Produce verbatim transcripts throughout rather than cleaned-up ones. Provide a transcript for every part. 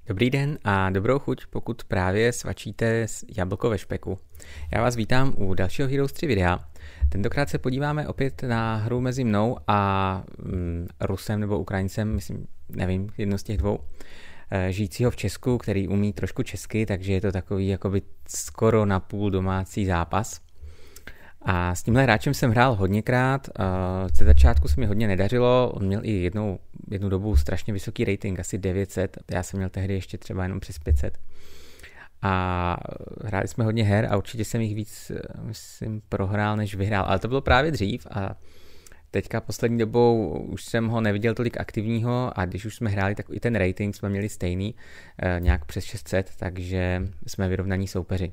Dobrý den a dobrou chuť, pokud právě svačíte jablko ve špeku. Já vás vítám u dalšího Heroes tři videa. Tentokrát se podíváme opět na hru mezi mnou a mm, Rusem nebo Ukrajincem, myslím, nevím, jedno z těch dvou, žijícího v Česku, který umí trošku česky, takže je to takový jakoby skoro napůl domácí zápas. A s tímhle hráčem jsem hrál hodněkrát, ze začátku se mi hodně nedařilo, on měl i jednou, jednu dobu strašně vysoký rating, asi devět set, já jsem měl tehdy ještě třeba jenom přes pět set. A hráli jsme hodně her a určitě jsem jich víc, myslím, prohrál, než vyhrál, ale to bylo právě dřív a teďka poslední dobou už jsem ho neviděl tolik aktivního a když už jsme hráli, tak i ten rating jsme měli stejný, nějak přes šest set, takže jsme vyrovnaní soupeři.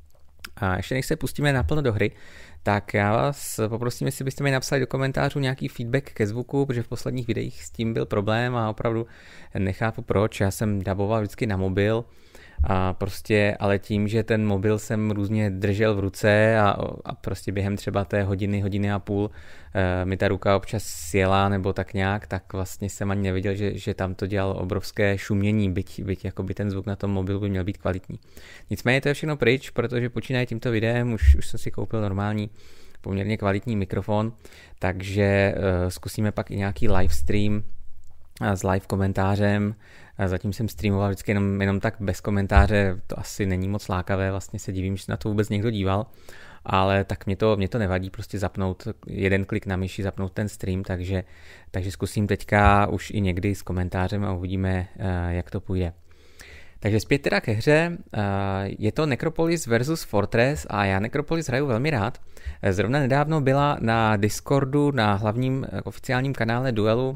A ještě než se pustíme naplno do hry, tak já vás poprosím, jestli byste mi napsali do komentářů nějaký feedback ke zvuku, protože v posledních videích s tím byl problém a opravdu nechápu proč. Já jsem daboval vždycky na mobil, a prostě, ale tím, že ten mobil jsem různě držel v ruce a, a prostě během třeba té hodiny, hodiny a půl e, mi ta ruka občas sjela nebo tak nějak, tak vlastně jsem ani neviděl, že, že tam to dělalo obrovské šumění, byť, byť jakoby ten zvuk na tom mobilu by měl být kvalitní. Nicméně to je všechno pryč, protože počínaje tímto videem, už, už jsem si koupil normální poměrně kvalitní mikrofon, takže e, zkusíme pak i nějaký live stream s live komentářem. Zatím jsem streamoval vždycky jenom, jenom tak bez komentáře, to asi není moc lákavé, vlastně se divím, že na to vůbec někdo díval, ale tak mě to, mě to nevadí prostě zapnout jeden klik na myši, zapnout ten stream, takže, takže zkusím teďka už i někdy s komentářem a uvidíme, jak to půjde. Takže zpět teda ke hře, je to Necropolis versus Fortress a já Necropolis hraju velmi rád. Zrovna nedávno byla na Discordu, na hlavním oficiálním kanále Duelu,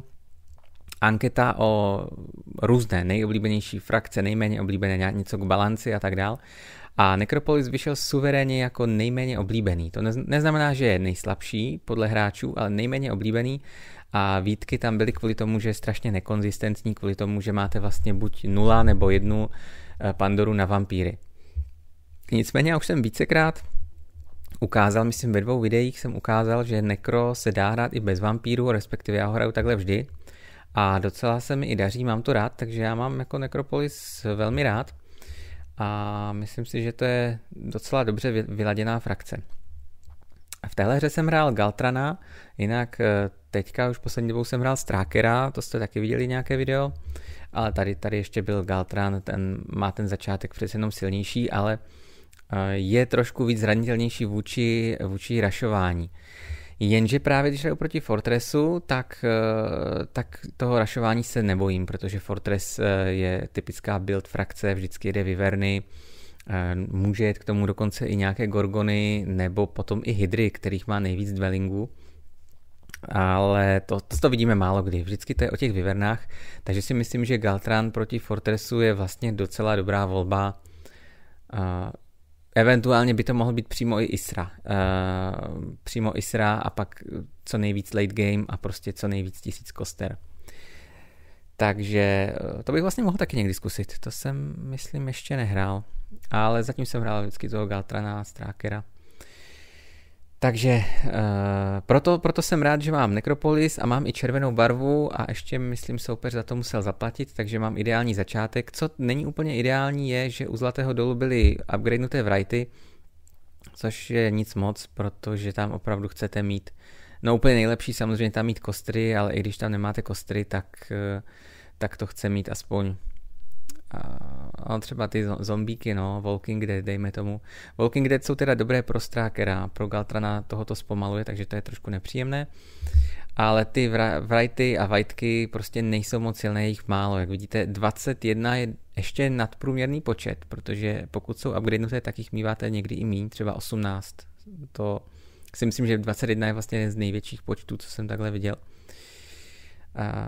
anketa o různé nejoblíbenější frakce, nejméně oblíbené, něco k balanci a tak dál. A Necropolis vyšel suverénně jako nejméně oblíbený. To neznamená, že je nejslabší podle hráčů, ale nejméně oblíbený. A výtky tam byly kvůli tomu, že je strašně nekonzistentní, kvůli tomu, že máte vlastně buď nula nebo jednu Pandoru na vampíry. Nicméně já už jsem vícekrát ukázal, myslím ve dvou videích jsem ukázal, že Necro se dá hrát i bez vampíru, respektive já ho hraju takhle vždy. A docela se mi i daří, mám to rád, takže já mám jako Necropolis velmi rád a myslím si, že to je docela dobře vyladěná frakce. V téhle hře jsem hrál Galtrana, jinak teďka už poslední dobou jsem hrál Strakera, to jste taky viděli nějaké video, ale tady, tady ještě byl Galtran, ten má ten začátek přece jenom silnější, ale je trošku víc zranitelnější vůči, vůči rašování. Jenže právě když hraju proti Fortressu, tak, tak toho rašování se nebojím, protože Fortress je typická build frakce, vždycky jede Wyverny, může jet k tomu dokonce i nějaké Gorgony, nebo potom i Hydry, kterých má nejvíc dwellingů, ale to, to, to vidíme málo kdy, vždycky to je o těch Wyvernách, takže si myslím, že Galtran proti Fortressu je vlastně docela dobrá volba. Eventuálně by to mohl být přímo i Isra. Uh, přímo Isra a pak co nejvíc late game a prostě co nejvíc tisíc koster. Takže to bych vlastně mohl taky někdy zkusit. To jsem, myslím, ještě nehrál. Ale zatím jsem hrál vždycky toho Galtrana a Strakera. Takže uh, proto, proto jsem rád, že mám Necropolis a mám i červenou barvu a ještě, myslím, soupeř za to musel zaplatit, takže mám ideální začátek. Co není úplně ideální je, že u Zlatého dolu byly upgradenuté wrighty, což je nic moc, protože tam opravdu chcete mít, no úplně nejlepší samozřejmě tam mít kostry, ale i když tam nemáte kostry, tak, uh, tak to chce mít aspoň a třeba ty zombíky, no, Walking Dead, dejme tomu. Walking Dead jsou teda dobré pro Strakera, pro Galtrana tohoto zpomaluje, takže to je trošku nepříjemné. Ale ty wrighty a whiteky prostě nejsou moc silné, je jich málo. Jak vidíte, dvacet jedna je ještě nadprůměrný počet, protože pokud jsou upgradenuté, tak jich míváte někdy i míň, třeba osmnáct. To si myslím, že dvacet jedna je vlastně jeden z největších počtů, co jsem takhle viděl. A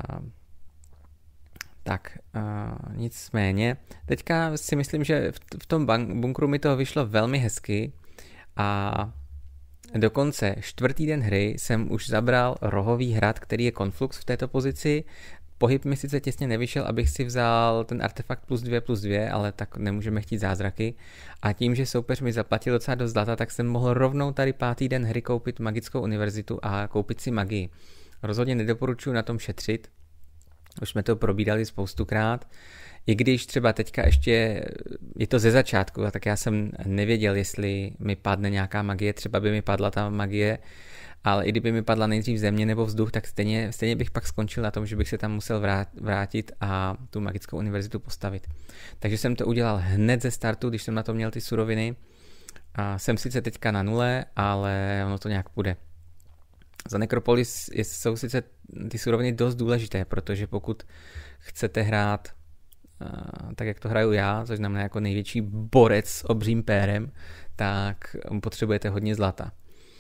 Tak, uh, nicméně, teďka si myslím, že v, v tom bunkru mi to vyšlo velmi hezky a dokonce čtvrtý den hry jsem už zabral rohový hrad, který je Conflux v této pozici. Pohyb mi sice těsně nevyšel, abych si vzal ten artefakt plus dvě plus dvě, ale tak nemůžeme chtít zázraky. A tím, že soupeř mi zaplatil docela dost zlata, tak jsem mohl rovnou tady pátý den hry koupit magickou univerzitu a koupit si magii. Rozhodně nedoporučuji na tom šetřit. Už jsme to probírali spoustukrát. I když třeba teďka ještě je to ze začátku, tak já jsem nevěděl, jestli mi padne nějaká magie, třeba by mi padla ta magie, ale i kdyby mi padla nejdřív země nebo vzduch, tak stejně, stejně bych pak skončil na tom, že bych se tam musel vrátit a tu magickou univerzitu postavit. Takže jsem to udělal hned ze startu, když jsem na to měl ty suroviny. A jsem sice teďka na nule, ale ono to nějak půjde. Za Necropolis jsou sice ty suroviny dost důležité, protože pokud chcete hrát tak, jak to hraju já, což znamená jako největší borec s obřím pérem, tak potřebujete hodně zlata.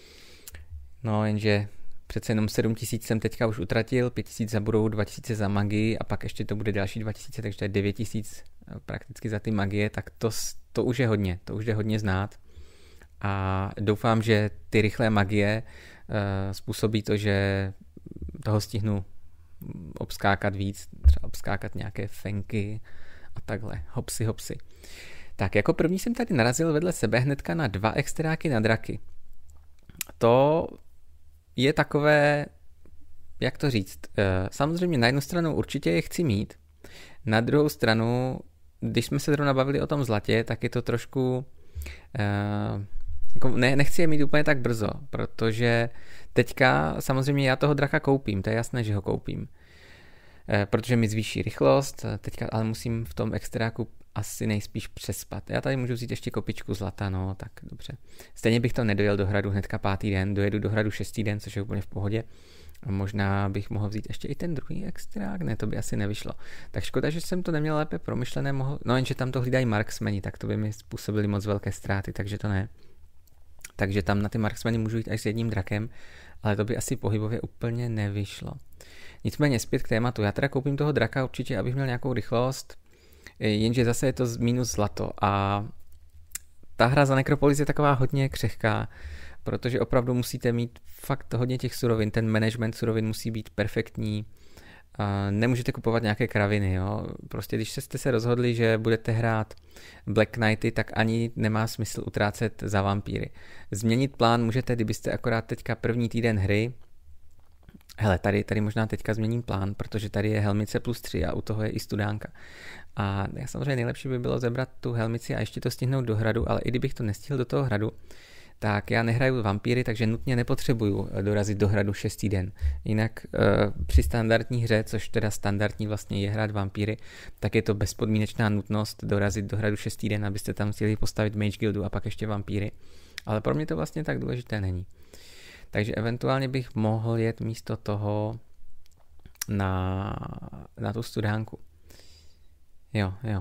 No jenže přece jenom sedm tisíc jsem teďka už utratil, pět tisíc za budou, dva tisíce za magii a pak ještě to bude další dva tisíce, takže to je devět tisíc prakticky za ty magie, tak to, to už je hodně, to už je hodně znát. A doufám, že ty rychlé magie uh, způsobí to, že toho stihnu obskákat víc, třeba obskákat nějaké fenky a takhle, hopsy, hopsy. Tak jako první jsem tady narazil vedle sebe hnedka na dva extráky na draky. To je takové, jak to říct, uh, samozřejmě na jednu stranu určitě je chci mít, na druhou stranu, když jsme se zrovna bavili o tom zlatě, tak je to trošku... Uh, Ne, nechci je mít úplně tak brzo, protože teďka samozřejmě já toho draka koupím, to je jasné, že ho koupím, e, protože mi zvýší rychlost, teďka ale musím v tom extráku asi nejspíš přespat. Já tady můžu vzít ještě kopičku zlata, no tak dobře. Stejně bych to nedojel do hradu hnedka pátý den, dojedu do hradu šestý den, což je úplně v pohodě. A možná bych mohl vzít ještě i ten druhý extrák, ne, to by asi nevyšlo. Tak škoda, že jsem to neměl lépe promyšlené, mohl... no jenže tam to hlídají marksmeni, tak to by mi způsobili moc velké ztráty, takže to ne. Takže tam na ty marksmeny můžu jít až s jedním drakem, ale to by asi pohybově úplně nevyšlo. Nicméně zpět k tématu. Já teda koupím toho draka určitě, abych měl nějakou rychlost, jenže zase je to minus zlato a ta hra za Necropolis je taková hodně křehká, protože opravdu musíte mít fakt hodně těch surovin, ten management surovin musí být perfektní. Nemůžete kupovat nějaké kraviny, jo. Prostě když jste se rozhodli, že budete hrát Black Knighty, tak ani nemá smysl utrácet za vampíry. Změnit plán můžete, kdybyste akorát teďka první týden hry. Hele, tady, tady možná teďka změním plán, protože tady je helmice plus tři a u toho je i studánka. A samozřejmě nejlepší by bylo zebrat tu helmici a ještě to stihnout do hradu, ale i kdybych to nestihl do toho hradu, tak já nehraju vampíry, takže nutně nepotřebuju dorazit do hradu šestý den. Jinak e, při standardní hře, což teda standardní vlastně je hrát vampíry, tak je to bezpodmínečná nutnost dorazit do hradu šestý den, abyste tam chtěli postavit Mage Guildu a pak ještě vampíry. Ale pro mě to vlastně tak důležité není. Takže eventuálně bych mohl jet místo toho na, na tu studánku. Jo, jo.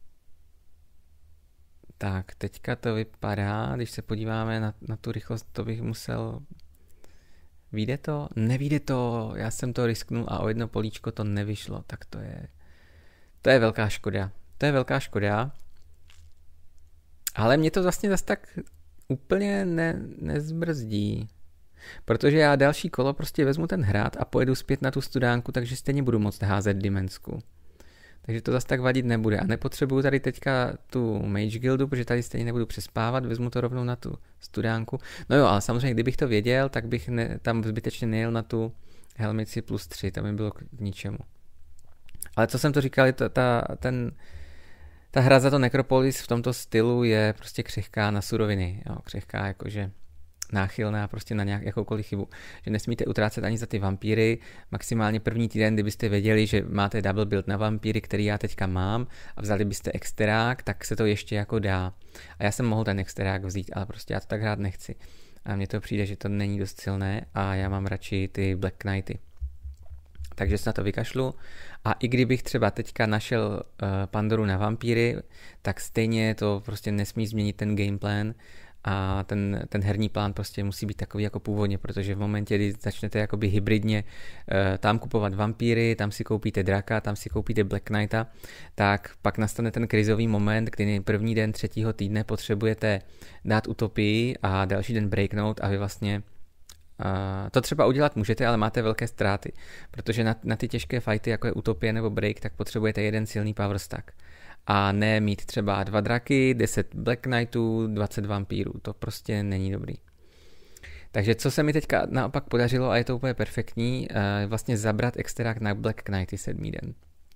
Tak, teďka to vypadá, když se podíváme na, na tu rychlost, to bych musel... Vyjde to? Nevyjde to, já jsem to risknul a o jedno políčko to nevyšlo, tak to je... To je velká škoda. To je velká škoda. Ale mě to vlastně zase tak úplně ne, nezbrzdí. Protože já další kolo prostě vezmu ten hrad a pojedu zpět na tu studánku, takže stejně budu moct házet dimensku. Takže to zase tak vadit nebude. A nepotřebuju tady teďka tu Mage Guildu, protože tady stejně nebudu přespávat, vezmu to rovnou na tu studánku. No jo, ale samozřejmě, kdybych to věděl, tak bych ne, tam zbytečně nejel na tu helmici plus tři, tam by bylo k ničemu. Ale co jsem to říkal, to, ta, ten, ta hra za to Necropolis v tomto stylu je prostě křehká na suroviny. Jo, křehká jakože náchylná prostě na nějak, jakoukoliv chybu. Že nesmíte utrácet ani za ty vampíry, maximálně první týden, kdybyste věděli, že máte double build na vampíry, který já teďka mám a vzali byste exterák, tak se to ještě jako dá. A já jsem mohl ten exterák vzít, ale prostě já to tak hrát nechci. A mně to přijde, že to není dost silné a já mám radši ty Black Knighty. Takže se na to vykašlu. A i kdybych třeba teďka našel uh, Pandoru na vampíry, tak stejně to prostě nesmí změnit ten gameplan a ten, ten herní plán prostě musí být takový jako původně, protože v momentě, kdy začnete jakoby hybridně uh, tam kupovat vampíry, tam si koupíte draka, tam si koupíte Black Knighta, tak pak nastane ten krizový moment, kdy první den třetího týdne potřebujete dát utopii a další den breaknout a vy vlastně Uh, to třeba udělat můžete, ale máte velké ztráty, protože na, na ty těžké fighty, jako je utopie nebo break, tak potřebujete jeden silný power stack. A ne mít třeba dva draky, deset Black Knightů, dvacet vampírů. To prostě není dobrý. Takže co se mi teďka naopak podařilo, a je to úplně perfektní, uh, vlastně zabrat exterák na Black Knighty sedmý den.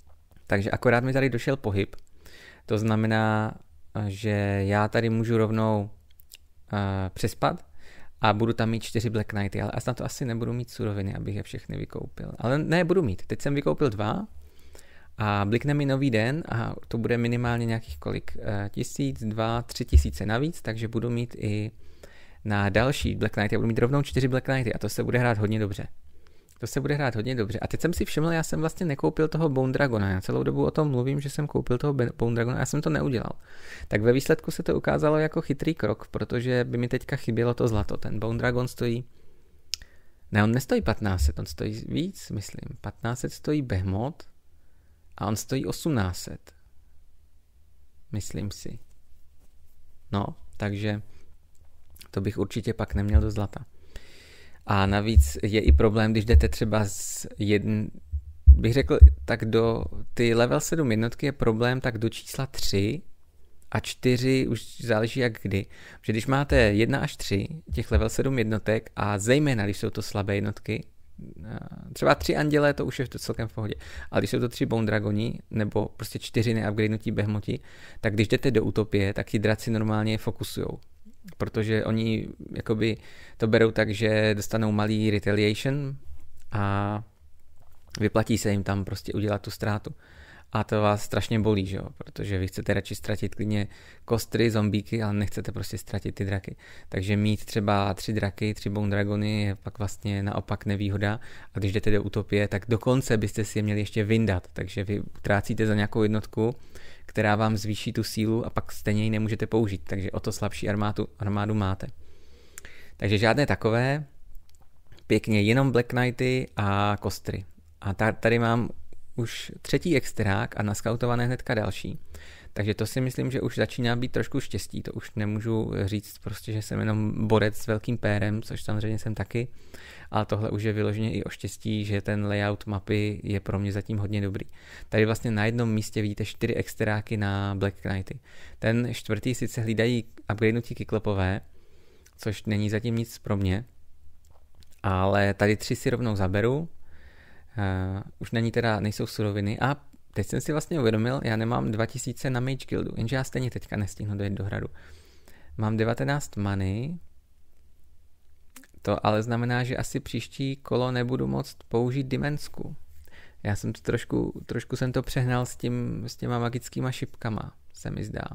takže akorát mi tady došel pohyb. To znamená, že já tady můžu rovnou uh, přespat a budu tam mít čtyři Black Knighty, ale na to asi nebudu mít suroviny, abych je všechny vykoupil. Ale ne, budu mít. Teď jsem vykoupil dva a blikne mi nový den a to bude minimálně nějakých kolik? Tisíc, dva, tři tisíce navíc, takže budu mít i na další Black Knighty. Já budu mít rovnou čtyři Black Knighty a to se bude hrát hodně dobře. To se bude hrát hodně dobře. A teď jsem si všiml, já jsem vlastně nekoupil toho Bone Dragona. Já celou dobu o tom mluvím, že jsem koupil toho Bone Dragona a já jsem to neudělal. Tak ve výsledku se to ukázalo jako chytrý krok, protože by mi teďka chybělo to zlato. Ten Bone Dragon stojí... Ne, on nestojí patnáct set, on stojí víc, myslím. patnáct set stojí Behemoth a on stojí osmnáct set. Myslím si. No, takže to bych určitě pak neměl do zlata. A navíc je i problém, když jdete třeba z jedn, bych řekl, tak do ty level sedm jednotky je problém tak do čísla tři a čtyři už záleží jak kdy. Protože když máte jedna až tři těch level sedm jednotek a zejména když jsou to slabé jednotky, třeba tři andělé, to už je to celkem v pohodě, ale když jsou to tři Bone Dragoni nebo prostě čtyři neupgradenutí Behemothi, tak když jdete do utopie, tak ti draci normálně fokusujou. Protože oni jakoby to berou tak, že dostanou malý retaliation a vyplatí se jim tam prostě udělat tu ztrátu. A to vás strašně bolí, že jo? Protože vy chcete radši ztratit klidně kostry, zombíky, ale nechcete prostě ztratit ty draky. Takže mít třeba tři draky, tři Bone Dragony je pak vlastně naopak nevýhoda. A když jdete do utopie, tak dokonce byste si je měli ještě vyndat. Takže vy utrácíte za nějakou jednotku, která vám zvýší tu sílu a pak stejně ji nemůžete použít. Takže o to slabší armádu, armádu máte. Takže žádné takové. Pěkně jenom Black Knighty a kostry. A tady mám už třetí extrák a naskautované hnedka další. Takže to si myslím, že už začíná být trošku štěstí. To už nemůžu říct prostě, že jsem jenom borec s velkým pérem, což samozřejmě jsem taky. Ale tohle už je vyloženě i o štěstí, že ten layout mapy je pro mě zatím hodně dobrý. Tady vlastně na jednom místě vidíte čtyři extráky na Black Knighty. Ten čtvrtý sice hlídají upgradenutí kyklopové, což není zatím nic pro mě, ale tady tři si rovnou zaberu. Uh, už není teda, nejsou suroviny a teď jsem si vlastně uvědomil, já nemám dva tisíce na Mage Guildu, jenže já stejně teďka nestihnu dojet do hradu. Mám devatenáct many, to ale znamená, že asi příští kolo nebudu moct použít dimensku. Já jsem to trošku, trošku jsem to přehnal s, tím, s těma magickýma šipkama, se mi zdá.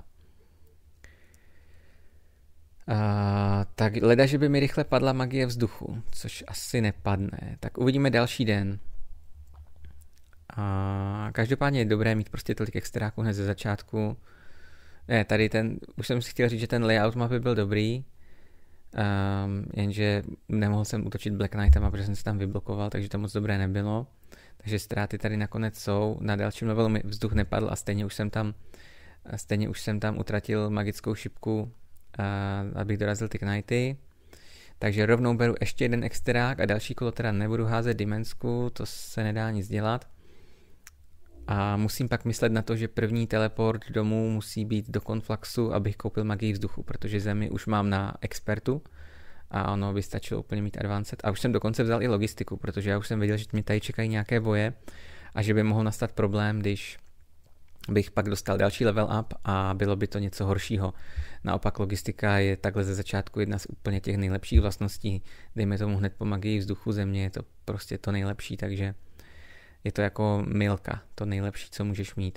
Uh, tak leda, že by mi rychle padla magie vzduchu, což asi nepadne. Tak uvidíme další den. A každopádně je dobré mít prostě tolik extráků hned ze začátku. Ne, tady ten, už jsem si chtěl říct, že ten layout mapy byl dobrý, um, jenže nemohl jsem útočit Black Knightama, protože jsem se tam vyblokoval, takže to moc dobré nebylo. Takže ztráty tady nakonec jsou. Na dalším levelu mi vzduch nepadl a stejně už jsem tam, stejně už jsem tam utratil magickou šipku, uh, abych dorazil ty Knighty. Takže rovnou beru ještě jeden extrák a další kolo teda nebudu házet dimensku, to se nedá nic dělat. A musím pak myslet na to, že první teleport domů musí být do Konflaxu, abych koupil magii vzduchu, protože zemi už mám na expertu a ono by stačilo úplně mít advanced. A už jsem dokonce vzal i logistiku, protože já už jsem věděl, že mě tady čekají nějaké boje a že by mohl nastat problém, když bych pak dostal další level up a bylo by to něco horšího. Naopak logistika je takhle ze začátku jedna z úplně těch nejlepších vlastností. Dejme tomu hned po magii vzduchu země, je to prostě to nejlepší, takže je to jako milka, to nejlepší, co můžeš mít.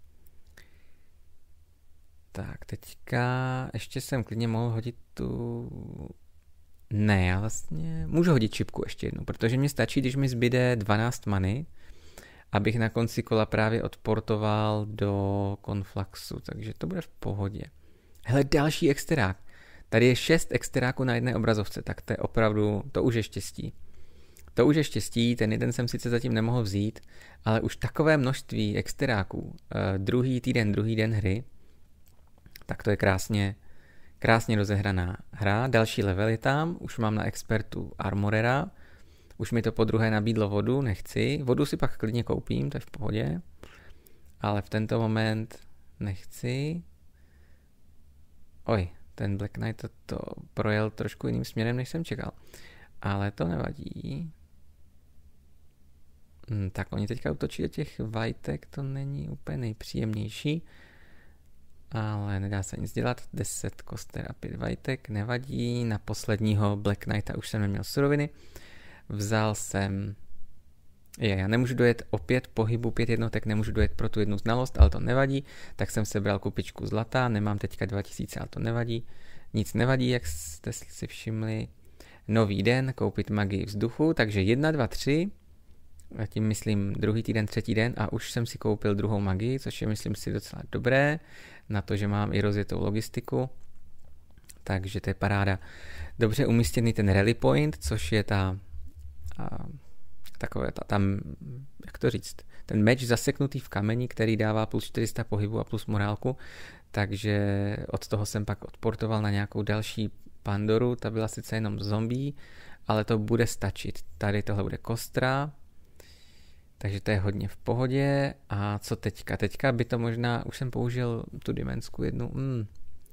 Tak, teďka ještě jsem klidně mohl hodit tu... Ne, já vlastně můžu hodit čipku ještě jednou, protože mi stačí, když mi zbyde dvanáct many, abych na konci kola právě odportoval do Konflaxu, takže to bude v pohodě. Hele, další exterák. Tady je šest exteráků na jedné obrazovce, tak to je opravdu, to už je štěstí. To už je štěstí, ten jeden jsem sice zatím nemohl vzít, ale už takové množství exteráků, eh, druhý týden, druhý den hry, tak to je krásně, krásně rozehraná hra. Další level je tam, už mám na expertu Armorera, už mi to po druhé nabídlo vodu, nechci. Vodu si pak klidně koupím, to je v pohodě, ale v tento moment nechci. Oj, ten Black Knight to, to projel trošku jiným směrem, než jsem čekal. Ale to nevadí. Hmm, tak oni teďka útočí do těch vajtek, to není úplně nejpříjemnější. Ale nedá se nic dělat, deset koster a pět vajtek, nevadí, na posledního Black Knighta už jsem neměl suroviny, vzal jsem, je, já nemůžu dojet opět pohybu pět jednotek, nemůžu dojet pro tu jednu znalost, ale to nevadí, tak jsem sebral kupičku zlata, nemám teďka dva tisíce, ale to nevadí, nic nevadí, jak jste si všimli, nový den, koupit magii vzduchu, takže jedna, dva, tři, a tím myslím druhý týden, třetí den a už jsem si koupil druhou magii, což je myslím si docela dobré, na to, že mám i rozjetou logistiku, takže to je paráda. Dobře umístěný ten rally point, což je ta, a, takové, ta, tam, jak to říct, ten meč zaseknutý v kameni, který dává plus čtyři sta pohybu a plus morálku, takže od toho jsem pak odportoval na nějakou další Pandoru, ta byla sice jenom zombie, ale to bude stačit. Tady tohle bude kostra, takže to je hodně v pohodě. A co teďka? Teďka by to možná, už jsem použil tu dimensku jednu. Mm.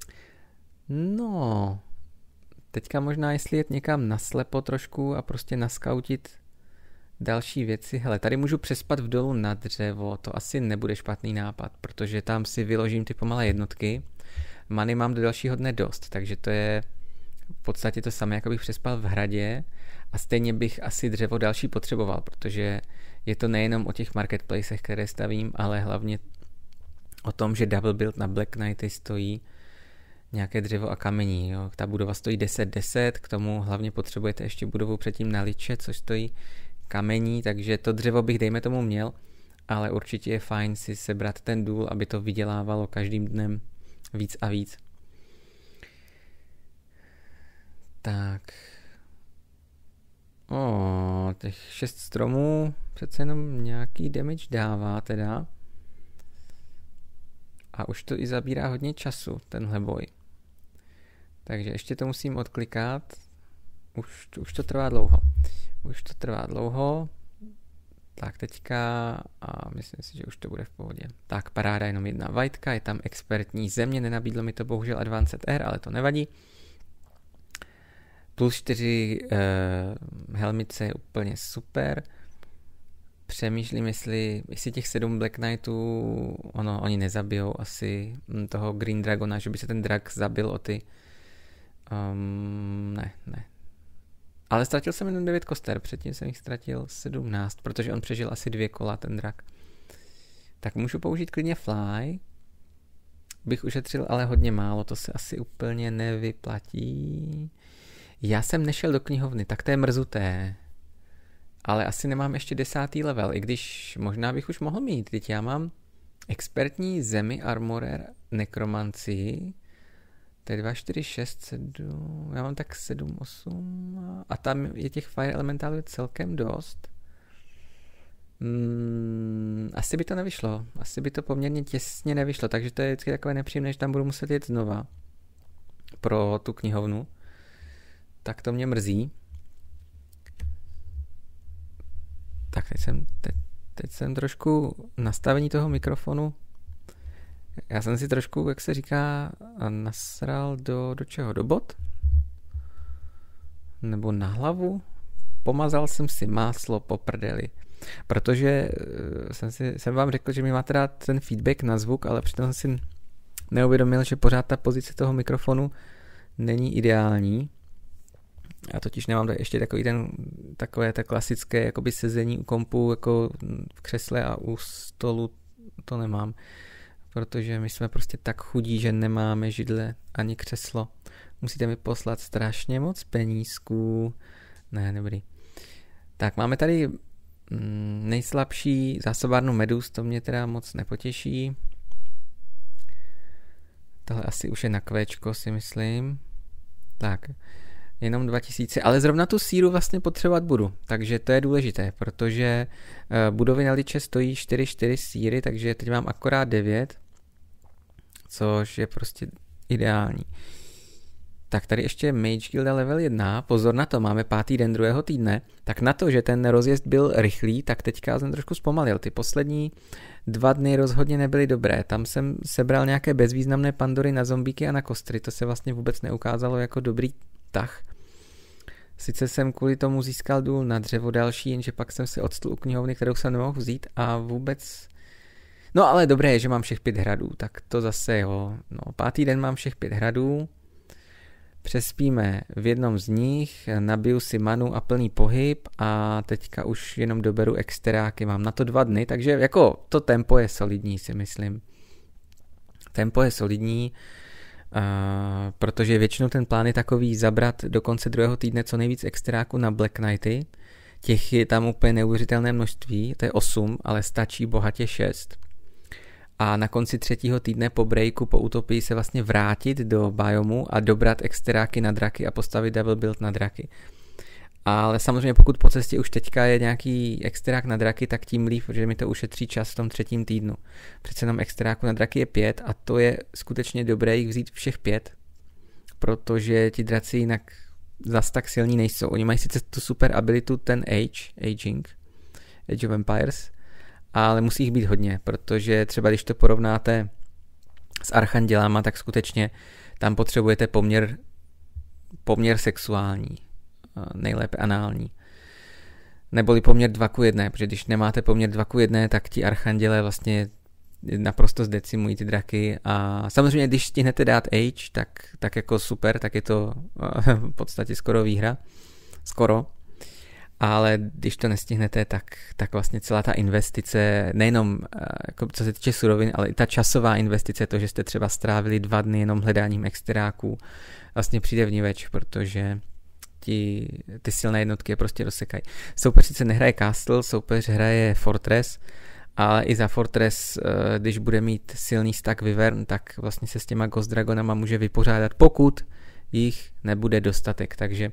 No, teďka možná jestli jet někam naslepo trošku a prostě naskautit další věci. Hele, tady můžu přespat v dolu na dřevo, to asi nebude špatný nápad, protože tam si vyložím ty pomalé jednotky. Many mám do dalšího dne dost, takže to je v podstatě to samé, jako bych přespal v hradě a stejně bych asi dřevo další potřeboval, protože je to nejenom o těch marketplacech, které stavím, ale hlavně o tom, že double build na Black Knighty stojí nějaké dřevo a kamení. Jo. Ta budova stojí deset deset, k tomu hlavně potřebujete ještě budovu předtím na liče, což stojí kamení, takže to dřevo bych dejme tomu měl, ale určitě je fajn si sebrat ten důl, aby to vydělávalo každým dnem víc a víc. Tak. O, těch šest stromů přece jenom nějaký damage dává teda. A už to i zabírá hodně času, tenhle boj. Takže ještě to musím odklikat. Už, už to trvá dlouho. Už to trvá dlouho. Tak teďka, a myslím si, že už to bude v pohodě. Tak paráda, jenom jedna vajtka, je tam expertní země, nenabídlo mi to bohužel Advanced Air, ale to nevadí. Plus čtyři uh, helmice je úplně super. Přemýšlím, jestli, jestli těch sedm Black Knightů, ono, oni nezabijou asi toho Green Dragona, že by se ten drak zabil o ty... Um, ne, ne. Ale ztratil jsem jenom devět koster, předtím jsem jich ztratil sedmnáct, protože on přežil asi dvě kola, ten drak. Tak můžu použít klidně fly. Bych ušetřil ale hodně málo, to se asi úplně nevyplatí. Já jsem nešel do knihovny, tak to je mrzuté. Ale asi nemám ještě desátý level, i když možná bych už mohl mít. Teď já mám expertní zemi, armorer, nekromancii. To je dva, čtyři, šest, sedm, já mám tak sedm, osm a tam je těch fire elementálů celkem dost. Hmm, asi by to nevyšlo, asi by to poměrně těsně nevyšlo, takže to je vždycky takové nepříjemné, že tam budu muset jet znova pro tu knihovnu. Tak to mě mrzí. Tak teď jsem, teď, teď jsem trošku nastavení toho mikrofonu. Já jsem si trošku, jak se říká, nasral do, do čeho? Do bot? Nebo na hlavu? Pomazal jsem si máslo po prdeli. Protože jsem, si, jsem vám řekl, že mi máte dát ten feedback na zvuk, ale přitom jsem si neuvědomil, že pořád ta pozice toho mikrofonu není ideální. Já totiž nemám ještě takový ten, takové ta klasické jakoby sezení u kompu, jako v křesle a u stolu to nemám. Protože my jsme prostě tak chudí, že nemáme židle ani křeslo. Musíte mi poslat strašně moc penízků. Ne, dobrý. Tak máme tady mm, nejslabší zásobárnu medus, to mě teda moc nepotěší. Tohle asi už je na kvéčko, si myslím. Tak, jenom dva tisíce, ale zrovna tu síru vlastně potřebovat budu, takže to je důležité, protože uh, budovy na liče stojí čtyři čtyři síry, takže teď mám akorát devět, což je prostě ideální. Tak tady ještě Mage Guilda level jedna, pozor na to, máme pátý den druhého týdne, tak na to, že ten rozjezd byl rychlý, tak teďka jsem trošku zpomalil. Ty poslední dva dny rozhodně nebyly dobré, tam jsem sebral nějaké bezvýznamné pandory na zombíky a na kostry, to se vlastně vůbec neukázalo jako dobrý tah. Sice jsem kvůli tomu získal důl na dřevo další, jenže pak jsem si odstl u knihovny, kterou jsem nemohl vzít a vůbec... No ale dobré je, že mám všech pět hradů, tak to zase jo. No, pátý den mám všech pět hradů, přespíme v jednom z nich, nabiju si manu a plný pohyb a teďka už jenom doberu exteráky, mám na to dva dny, takže jako to tempo je solidní, si myslím. Tempo je solidní, uh, protože většinou ten plán je takový zabrat do konce druhého týdne co nejvíc exteráků na Black Knighty. Těch je tam úplně neuvěřitelné množství, to je osm, ale stačí bohatě šest. A na konci třetího týdne po breaku, po utopii se vlastně vrátit do biomu a dobrat exteráky na draky a postavit double build na draky. Ale samozřejmě pokud po cestě už teďka je nějaký exterák na draky, tak tím líp, protože mi to ušetří čas v tom třetím týdnu. Přece jenom exteráku na draky je pět a to je skutečně dobré jich vzít všech pět, protože ti draci jinak zas tak silní nejsou. Oni mají sice tu super abilitu ten Age, Aging, Age of Empires, ale musí jich být hodně, protože třeba když to porovnáte s archandělama, tak skutečně tam potřebujete poměr, poměr sexuální, nejlépe anální. Neboli poměr dva ku jedné, protože když nemáte poměr dva ku jedné, tak ti archanděle vlastně naprosto zdecimují ty draky a samozřejmě když stihnete dát Age, tak, tak jako super, tak je to v podstatě skoro výhra. Skoro. Ale když to nestihnete, tak, tak vlastně celá ta investice, nejenom jako co se týče surovin, ale i ta časová investice, to, že jste třeba strávili dva dny jenom hledáním exteráků, vlastně přijde vniveč, protože ti, ty silné jednotky je prostě rozsekají. Soupeř sice nehraje Castle, soupeř hraje Fortress, ale i za Fortress, když bude mít silný stack Wyvern, tak vlastně se s těma Ghost Dragonama může vypořádat, pokud jich nebude dostatek, takže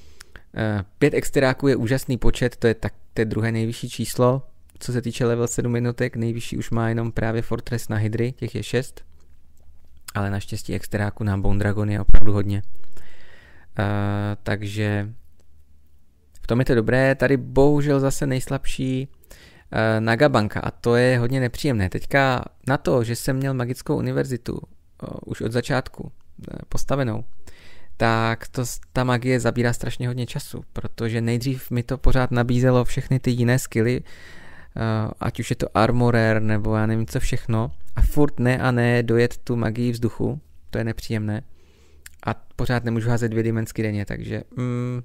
pět exteráků je úžasný počet, to je tak, to je druhé nejvyšší číslo, co se týče level sedm jednotek, nejvyšší už má jenom právě Fortress na Hydry, těch je šest, ale naštěstí exteráků na Bone Dragon je opravdu hodně. Uh, takže v tom je to dobré, tady bohužel zase nejslabší uh, Nagabanka a to je hodně nepříjemné. Teďka na to, že jsem měl magickou univerzitu uh, už od začátku uh, postavenou, tak to, ta magie zabírá strašně hodně času, protože nejdřív mi to pořád nabízelo všechny ty jiné skilly, uh, ať už je to armorer nebo já nevím co všechno a furt ne a ne dojet tu magii vzduchu, to je nepříjemné a pořád nemůžu házet dvě dimensky denně, takže mm,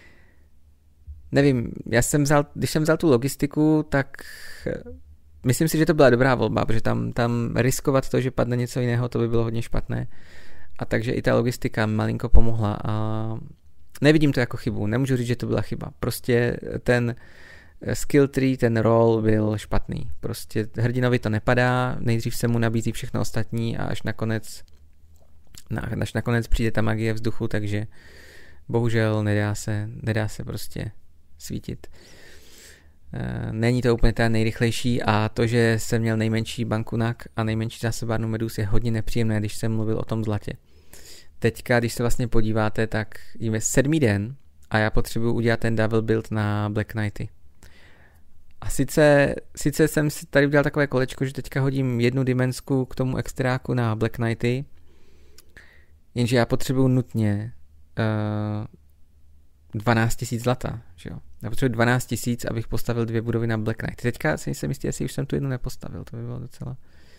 nevím, já jsem vzal, když jsem vzal tu logistiku, tak myslím si, že to byla dobrá volba, protože tam, tam riskovat to, že padne něco jiného, to by bylo hodně špatné. A takže i ta logistika malinko pomohla a nevidím to jako chybu, nemůžu říct, že to byla chyba. Prostě ten skill tree, ten roll byl špatný. Prostě hrdinovi to nepadá, nejdřív se mu nabízí všechno ostatní a až nakonec, až nakonec přijde ta magie vzduchu, takže bohužel nedá se, nedá se prostě svítit. Není to úplně ten nejrychlejší a to, že jsem měl nejmenší bankunak a nejmenší zásobárnu medus je hodně nepříjemné, když jsem mluvil o tom zlatě. Teďka, když se vlastně podíváte, tak je sedmý den a já potřebuji udělat ten double build na Black Knighty. A sice, sice jsem si tady udělal takové kolečko, že teďka hodím jednu dimensku k tomu extráku na Black Knighty, jenže já potřebuji nutně uh, dvanáct tisíc zlata, že jo. Já potřebuji dvanáct tisíc, abych postavil dvě budovy na Black Knight. Teďka si jsem jistý, jestli už jsem tu jednu nepostavil, to by bylo docela...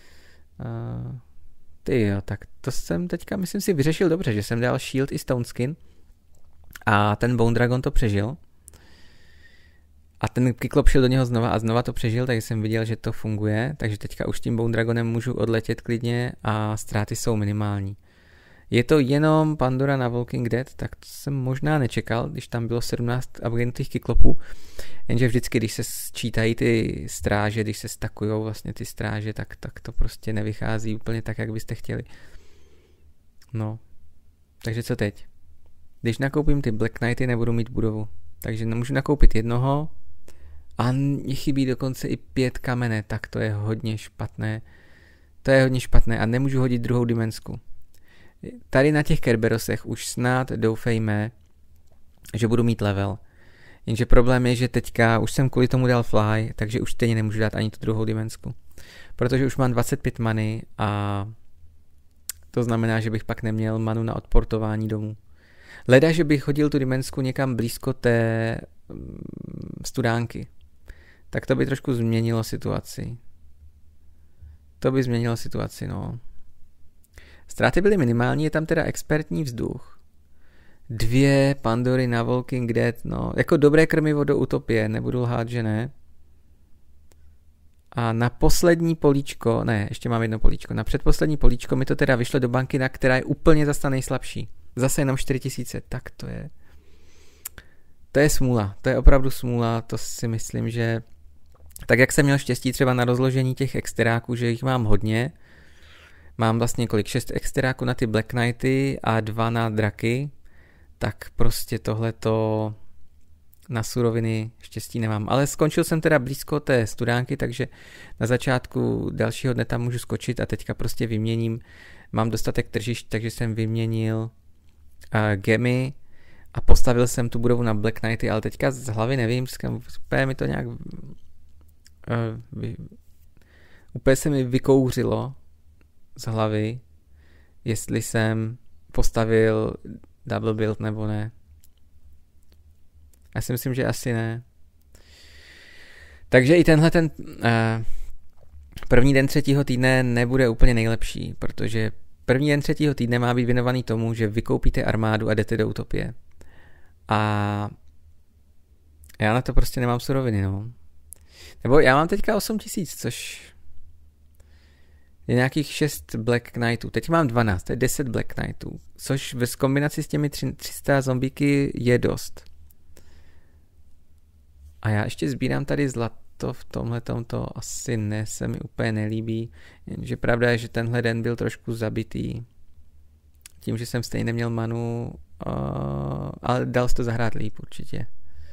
Uh, ty jo, tak to jsem teďka, myslím si, vyřešil dobře, že jsem dal Shield i Stone Skin a ten Bone Dragon to přežil. A ten Kyklop šel do něho znova a znova to přežil, takže jsem viděl, že to funguje, takže teďka už tím Bone Dragonem můžu odletět klidně a ztráty jsou minimální. Je to jenom Pandora na Walking Dead, tak to jsem možná nečekal, když tam bylo sedmnáct upgradnutých kyklopů, jenže vždycky, když se sčítají ty stráže, když se stakujou vlastně ty stráže, tak, tak to prostě nevychází úplně tak, jak byste chtěli. No, takže co teď? Když nakoupím ty Black Knighty, nebudu mít budovu, takže nemůžu nakoupit jednoho a mi chybí dokonce i pět kamene, tak to je hodně špatné. To je hodně špatné a nemůžu hodit druhou dimensku. Tady na těch Kerberosech už snad doufejme, že budu mít level. Jenže problém je, že teďka už jsem kvůli tomu dal fly, takže už stejně nemůžu dát ani tu druhou dimensku. Protože už mám dvacet pět many a to znamená, že bych pak neměl manu na odportování domů. Leda, že bych chodil tu dimensku někam blízko té studánky. Tak to by trošku změnilo situaci. To by změnilo situaci, no. Ztráty byly minimální, je tam teda expertní vzduch. Dvě Pandory na Walking Dead, no. Jako dobré krmivo do utopie, nebudu lhát, že ne. A na poslední políčko, ne, ještě mám jedno políčko, na předposlední políčko mi to teda vyšlo do banky, na která je úplně zase nejslabší. Zase jenom čtyři tisíce, tak to je... To je smůla, to je opravdu smůla, to si myslím, že... Tak jak jsem měl štěstí třeba na rozložení těch exteráků, že jich mám hodně, mám vlastně kolik, šest exteráků na ty Black Knighty a dva na draky, tak prostě tohleto na suroviny štěstí nemám. Ale skončil jsem teda blízko té studánky, takže na začátku dalšího dne tam můžu skočit a teďka prostě vyměním. Mám dostatek tržišť, takže jsem vyměnil uh, gemy a postavil jsem tu budovu na Black Knighty, ale teďka z hlavy nevím, úplně mi to nějak uh, vy, úplně se mi vykouřilo z hlavy, jestli jsem postavil double build nebo ne. Já si myslím, že asi ne. Takže i tenhle ten uh, první den třetího týdne nebude úplně nejlepší, protože první den třetího týdne má být věnovaný tomu, že vykoupíte armádu a jdete do utopie. A já na to prostě nemám suroviny, no. Nebo já mám teďka osm tisíc, což je nějakých šest Black Knightů. Teď mám dvanáct, to je deset Black Knightů, což v kombinaci s těmi tři sta zombíky je dost. A já ještě sbírám tady zlato v tomhletom, to asi ne, se mi úplně nelíbí. Jenže pravda je, že tenhle den byl trošku zabitý. Tím, že jsem stejně neměl manu, uh, ale dal se to zahrát líp určitě.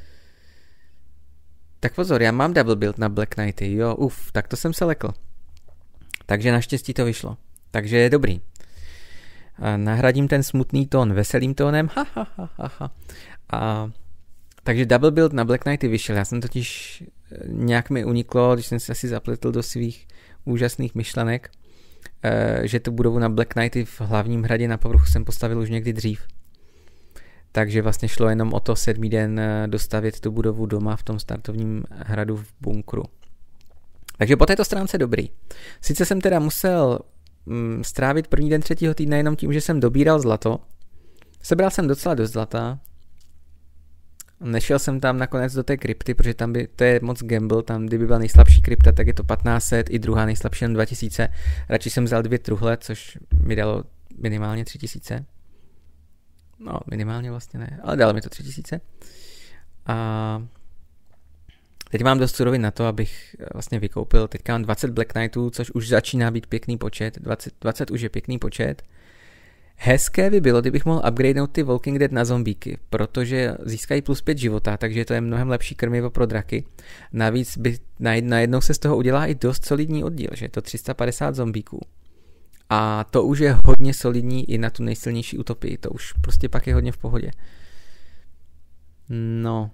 Tak pozor, já mám double build na Black Knighty, jo, uf, tak to jsem se lekl. Takže naštěstí to vyšlo. Takže je dobrý. A nahradím ten smutný tón veselým tónem, ha, ha, ha, ha, ha. A takže double build na Black Knighty vyšel. Já jsem totiž nějak mi uniklo, když jsem se asi zapletl do svých úžasných myšlenek, že tu budovu na Black Knighty v hlavním hradě na povrchu jsem postavil už někdy dřív. Takže vlastně šlo jenom o to sedmý den dostavět tu budovu doma v tom startovním hradu v bunkru. Takže po této stránce dobrý. Sice jsem teda musel mm, strávit první den třetího týdne jenom tím, že jsem dobíral zlato. Sebral jsem docela dost zlata. Nešel jsem tam nakonec do té krypty, protože tam by, to je moc gamble, tam kdyby byla nejslabší krypta, tak je to patnáct set, i druhá nejslabší jen dva tisíce. Radši jsem vzal dvě truhle, což mi dalo minimálně tři tisíce. No, minimálně vlastně ne, ale dalo mi to tři tisíce. A teď mám dost surovin na to, abych vlastně vykoupil. Teďka mám dvacet Black Knightů, což už začíná být pěkný počet. dvacet, dvacet už je pěkný počet. Hezké by bylo, kdybych mohl upgradenout ty Walking Dead na zombíky, protože získají plus pět života, takže to je mnohem lepší krmivo pro draky. Navíc by najednou se z toho udělá i dost solidní oddíl, že je to tři sta padesát zombíků. A to už je hodně solidní i na tu nejsilnější utopii, to už prostě pak je hodně v pohodě. No.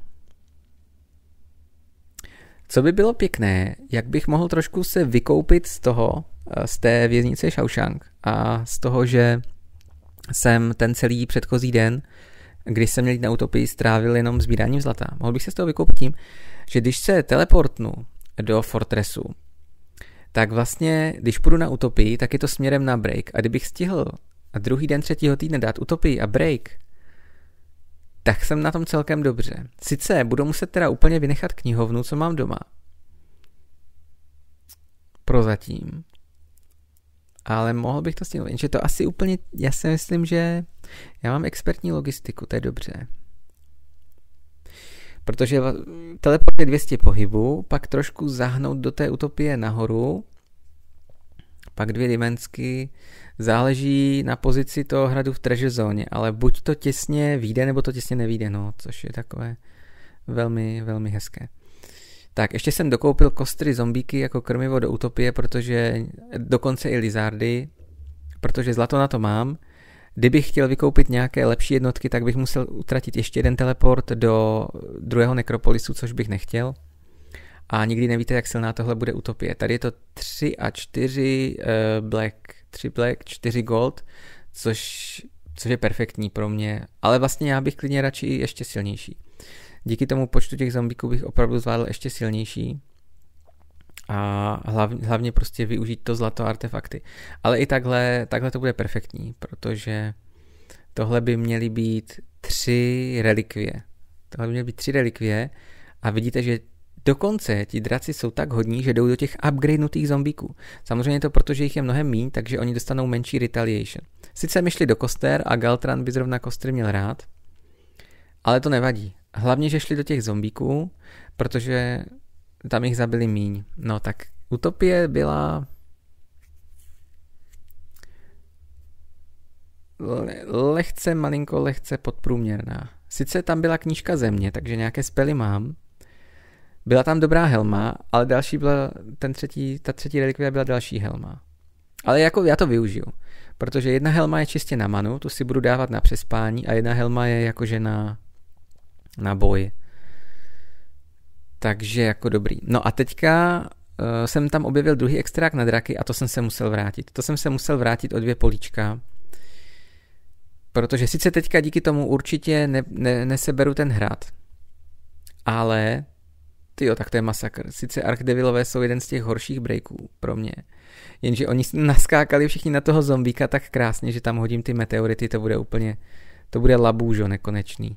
Co by bylo pěkné, jak bych mohl trošku se vykoupit z toho, z té věznice Shawshank a z toho, že jsem ten celý předchozí den, když jsem měl jít na utopii, strávil jenom sbíráním zlata. Mohl bych se z toho vykoupit tím, že když se teleportnu do Fortressu, tak vlastně, když půjdu na utopii, tak je to směrem na break. A kdybych stihl a druhý den třetího týdne dát utopii a break, tak jsem na tom celkem dobře. Sice budu muset teda úplně vynechat knihovnu, co mám doma. Prozatím. Ale mohl bych to stihnout, jenže to asi úplně, já si myslím, že já mám expertní logistiku, to je dobře. Protože teleport je dvě stě pohybů, pak trošku zahnout do té utopie nahoru, pak dvě dimensky, záleží na pozici toho hradu v treasure zóně, ale buď to těsně vyjde, nebo to těsně nevyjde, no, což je takové velmi, velmi hezké. Tak, ještě jsem dokoupil kostry zombíky jako krmivo do utopie, protože dokonce i lizardy, protože zlato na to mám. Kdybych chtěl vykoupit nějaké lepší jednotky, tak bych musel utratit ještě jeden teleport do druhého nekropolisu, což bych nechtěl. A nikdy nevíte, jak silná tohle bude utopie. Tady je to tři a čtyři uh, black, tři black, čtyři gold, což což je perfektní pro mě, ale vlastně já bych klidně radši ještě silnější. Díky tomu počtu těch zombíků bych opravdu zvládl ještě silnější a hlavně, hlavně prostě využít to zlato artefakty. Ale i takhle, takhle to bude perfektní, protože tohle by měly být tři relikvie. Tohle by měly být tři relikvie a vidíte, že dokonce ti draci jsou tak hodní, že jdou do těch upgradenutých zombíků. Samozřejmě to proto, že jich je mnohem míň, takže oni dostanou menší retaliation. Sice my šli do koster a Galtran by zrovna kostry měl rád, ale to nevadí. Hlavně, že šli do těch zombíků, protože tam jich zabili míň. No tak utopie byla lehce, malinko lehce podprůměrná. Sice tam byla knížka země, takže nějaké spely mám. Byla tam dobrá helma, ale další byla, ten třetí, ta třetí relikvia byla další helma. Ale jako já to využiju, protože jedna helma je čistě na manu, tu si budu dávat na přespání a jedna helma je jakože na, na boj. Takže jako dobrý. No a teďka uh, jsem tam objevil druhý extrakt na draky a to jsem se musel vrátit. To jsem se musel vrátit o dvě políčka, protože sice teďka díky tomu určitě ne, ne, neseberu ten hrad, ale tyjo, tak to je masakr. Sice Archdevilové jsou jeden z těch horších breaků pro mě, jenže oni naskákali všichni na toho zombíka tak krásně, že tam hodím ty meteority, to bude úplně, to bude labůžo nekonečný.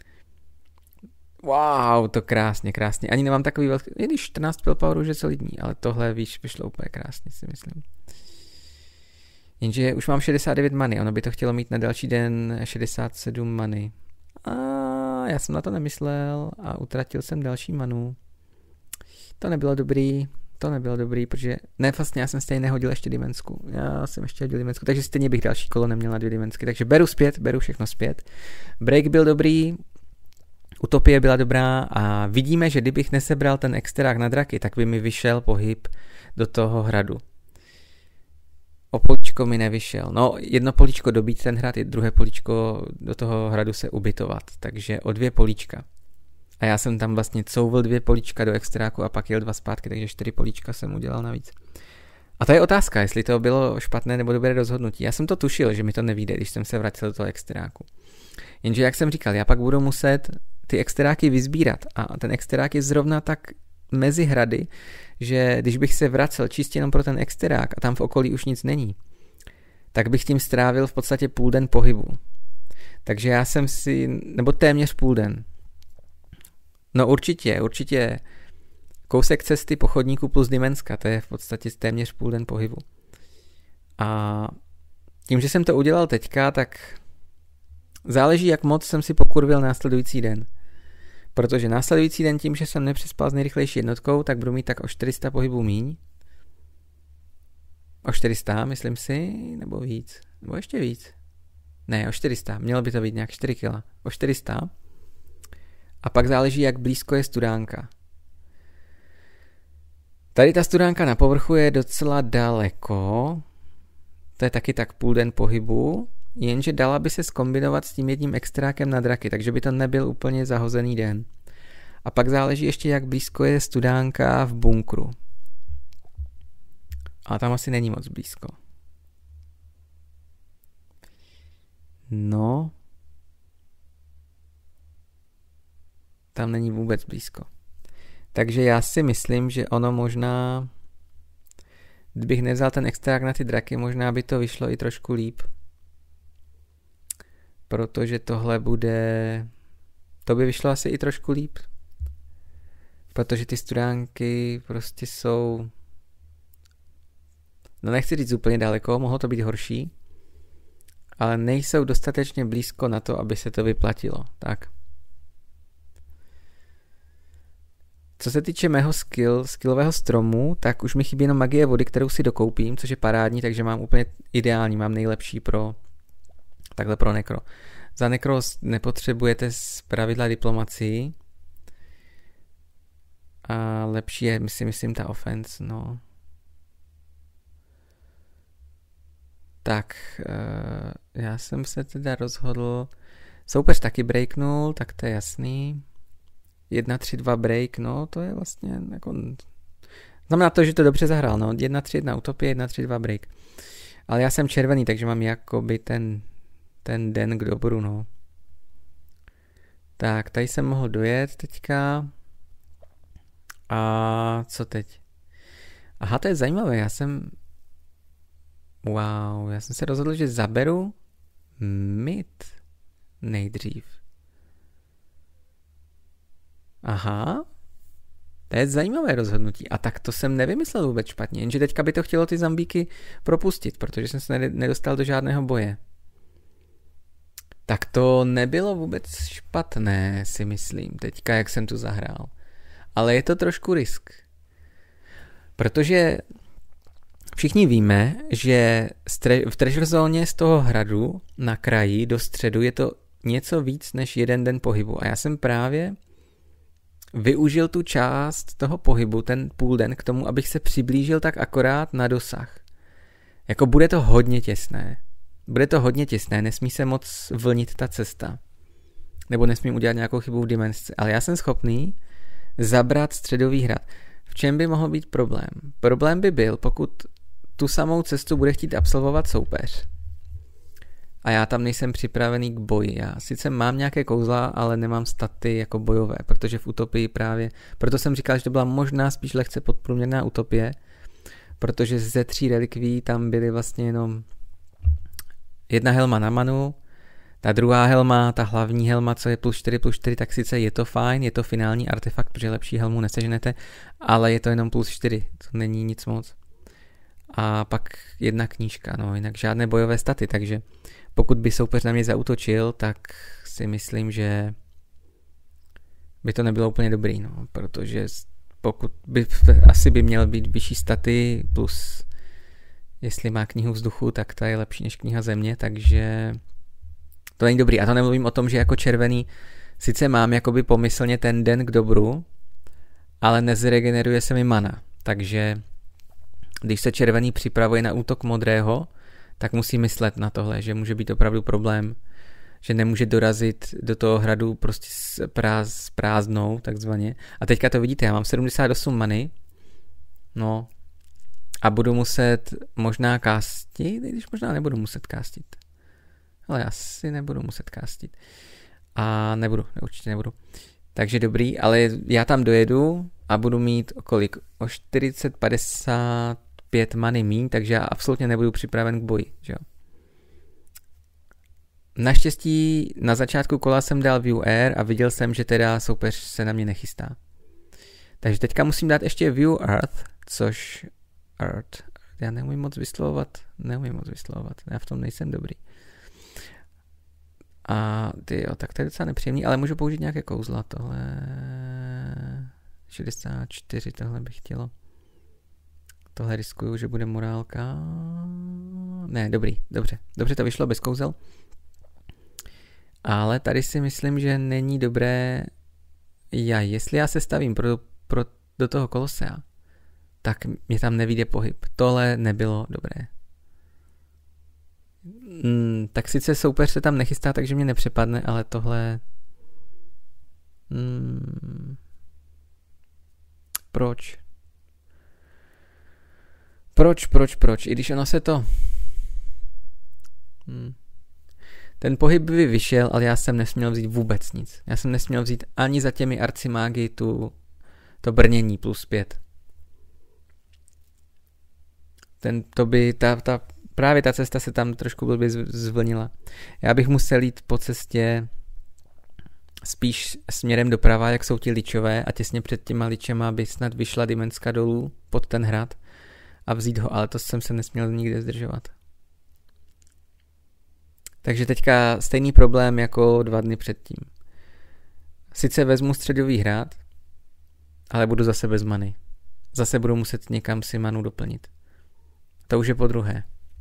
Wow, to krásně, krásně. Ani nemám takový velký, i když čtrnáct willpowerů už je solidní, ale tohle, víš, vyšlo úplně krásně, si myslím. Jenže už mám šedesát devět many, ono by to chtělo mít na další den šedesát sedm many. A já jsem na to nemyslel a utratil jsem další manu. To nebylo dobrý, to nebylo dobrý, protože ne, vlastně já jsem stejně nehodil ještě dimensku. Já jsem ještě hodil dimensku, takže stejně bych další kolo neměl na dvě dimensky, takže beru zpět, beru všechno zpět. Break byl dobrý, utopie byla dobrá a vidíme, že kdybych nesebral ten extrák na draky, tak by mi vyšel pohyb do toho hradu. O políčko mi nevyšel. No, jedno políčko dobít ten hrad, druhé políčko do toho hradu se ubytovat, takže o dvě políčka. A já jsem tam vlastně couvl dvě políčka do extráku a pak jel dva zpátky, takže čtyři políčka jsem udělal navíc. A to je otázka, jestli to bylo špatné nebo dobré rozhodnutí. Já jsem to tušil, že mi to nevyjde, když jsem se vrátil do toho extráku. Jenže jak jsem říkal, já pak budu muset ty extráky vyzbírat a ten extrák je zrovna tak mezi hrady, že když bych se vracel čistě jenom pro ten extrák a tam v okolí už nic není, tak bych tím strávil v podstatě půl den pohybu. Takže já jsem si, nebo téměř půl den. No určitě, určitě kousek cesty po chodníku plus dimenska, to je v podstatě téměř půl den pohybu. A tím, že jsem to udělal teďka, tak záleží, jak moc jsem si pokurvil následující den. Protože následující den tím, že jsem nepřespal s nejrychlejší jednotkou, tak budu mít tak o čtyři sta pohybů míň. O čtyři sta, myslím si, nebo víc. Nebo ještě víc. Ne, o čtyři sta. Mělo by to být nějak čtyři kila. O čtyři sta. A pak záleží, jak blízko je studánka. Tady ta studánka na povrchu je docela daleko. To je taky tak půl den pohybu. Jenže dala by se zkombinovat s tím jedním extrákem na draky, takže by to nebyl úplně zahozený den. A pak záleží ještě, jak blízko je studánka v bunkru. A tam asi není moc blízko. No. Tam není vůbec blízko. Takže já si myslím, že ono možná, kdybych nevzal ten extrák na ty draky, možná by to vyšlo i trošku líp. Protože tohle bude, to by vyšlo asi i trošku líp. Protože ty studánky prostě jsou, no nechci říct úplně daleko, mohlo to být horší, ale nejsou dostatečně blízko na to, aby se to vyplatilo. Tak. Co se týče mého skill, skillového stromu, tak už mi chybí jenom magie vody, kterou si dokoupím, což je parádní, takže mám úplně ideální, mám nejlepší pro takhle pro nekro. Za nekro nepotřebujete z pravidla diplomacii. A lepší je, myslím, myslím ta offense, no. Tak, uh, já jsem se teda rozhodl, soupeř taky breaknul, tak to je jasný. jedna tři dva break, no, to je vlastně jako, znamená to, že to dobře zahrál, no, jedna tři jedna utopie, jedna tři dva break. Ale já jsem červený, takže mám jakoby ten ten den k dobru, no. Tak, tady jsem mohl dojet teďka. A co teď? Aha, to je zajímavé, já jsem... Wow, já jsem se rozhodl, že zaberu mid nejdřív. Aha, to je zajímavé rozhodnutí. A tak to jsem nevymyslel vůbec špatně, jenže teďka by to chtělo ty zombíky propustit, protože jsem se nedostal do žádného boje. Tak to nebylo vůbec špatné, si myslím, teďka, jak jsem tu zahrál. Ale je to trošku risk. Protože všichni víme, že v treasure zóně z toho hradu na kraji do středu je to něco víc než jeden den pohybu. A já jsem právě využil tu část toho pohybu, ten půl den, k tomu, abych se přiblížil tak akorát na dosah. Jako bude to hodně těsné. Bude to hodně těsné, nesmí se moc vlnit ta cesta. Nebo nesmím udělat nějakou chybu v dimenzce. Ale já jsem schopný zabrat středový hrad. V čem by mohl být problém? Problém by byl, pokud tu samou cestu bude chtít absolvovat soupeř. A já tam nejsem připravený k boji. Já sice mám nějaké kouzla, ale nemám staty jako bojové, protože v Utopii právě... Proto jsem říkal, že to byla možná spíš lehce podprůměrná utopie, protože ze tří relikví tam byly vlastně jenom jedna helma na manu, ta druhá helma, ta hlavní helma, co je plus čtyři plus čtyři, tak sice je to fajn, je to finální artefakt, protože lepší helmu neseženete, ale je to jenom plus čtyři, to není nic moc. A pak jedna knížka, no jinak žádné bojové staty, takže pokud by soupeř na mě zaútočil, tak si myslím, že by to nebylo úplně dobrý, no, protože pokud by, asi by měl být vyšší staty, plus jestli má knihu vzduchu, tak ta je lepší než kniha země, takže to není dobrý. A to nemluvím o tom, že jako červený sice mám jakoby pomyslně ten den k dobru, ale nezregeneruje se mi mana. Takže když se červený připravuje na útok modrého, tak musí myslet na tohle, že může být opravdu problém, že nemůže dorazit do toho hradu prostě s, práz, s prázdnou, takzvaně. A teďka to vidíte, já mám sedmdesát osm many, no a budu muset možná kastit, když možná nebudu muset kastit. Ale asi nebudu muset kastit. A nebudu, určitě nebudu. Takže dobrý, ale já tam dojedu a budu mít o kolik? O čtyřicet padesát pět many míň, takže já absolutně nebudu připraven k boji. Že jo? Naštěstí na začátku kola jsem dal View Air a viděl jsem, že teda soupeř se na mě nechystá. Takže teďka musím dát ještě View Earth, což Earth, já neumím moc vyslovovat, neumím moc vyslovovat, já v tom nejsem dobrý. A ty jo, tak to je docela nepříjemný, ale můžu použít nějaké kouzla, tohle šedesát čtyři, tohle bych chtělo. Tohle riskuju, že bude morálka. Ne, dobrý, dobře, dobře to vyšlo bez kouzel. Ale tady si myslím, že není dobré, já, jestli já se stavím pro, pro, do toho kolosea, tak mě tam nevyjde pohyb. Tohle nebylo dobré. Mm, tak sice soupeř se tam nechystá, takže mě nepřepadne, ale tohle... Mm, proč? Proč, proč, proč? I když ono se to... Hmm. Ten pohyb by vyšel, ale já jsem nesměl vzít vůbec nic. Já jsem nesměl vzít ani za těmi arcimágy tu, to brnění plus pět. Ten, to by, ta, ta, právě ta cesta se tam trošku blbě zvlnila. Já bych musel jít po cestě spíš směrem doprava, jak jsou ti ličové, a těsně před těma ličema by snad vyšla dimenzka dolů pod ten hrad a vzít ho, ale to jsem se nesměl nikde zdržovat. Takže teďka stejný problém jako dva dny předtím. Sice vezmu středový hrad, ale budu zase bez many. Zase budu muset někam si manu doplnit. To už je po druhé.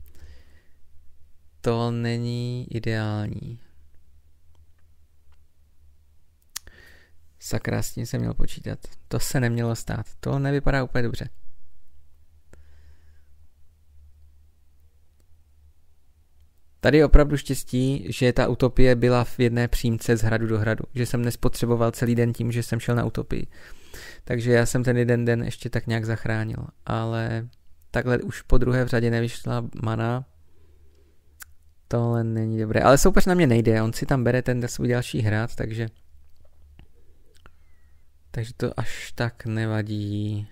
To není ideální. Sakra, s tím jsem měl počítat. To se nemělo stát. To nevypadá úplně dobře. Tady je opravdu štěstí, že ta utopie byla v jedné přímce z hradu do hradu. Že jsem nespotřeboval celý den tím, že jsem šel na utopii. Takže já jsem ten jeden den ještě tak nějak zachránil. Ale takhle už po druhé v řadě nevyšla mana. tohle není dobré. Ale soupeř na mě nejde, on si tam bere ten svůj další hrad, takže takže to až tak nevadí.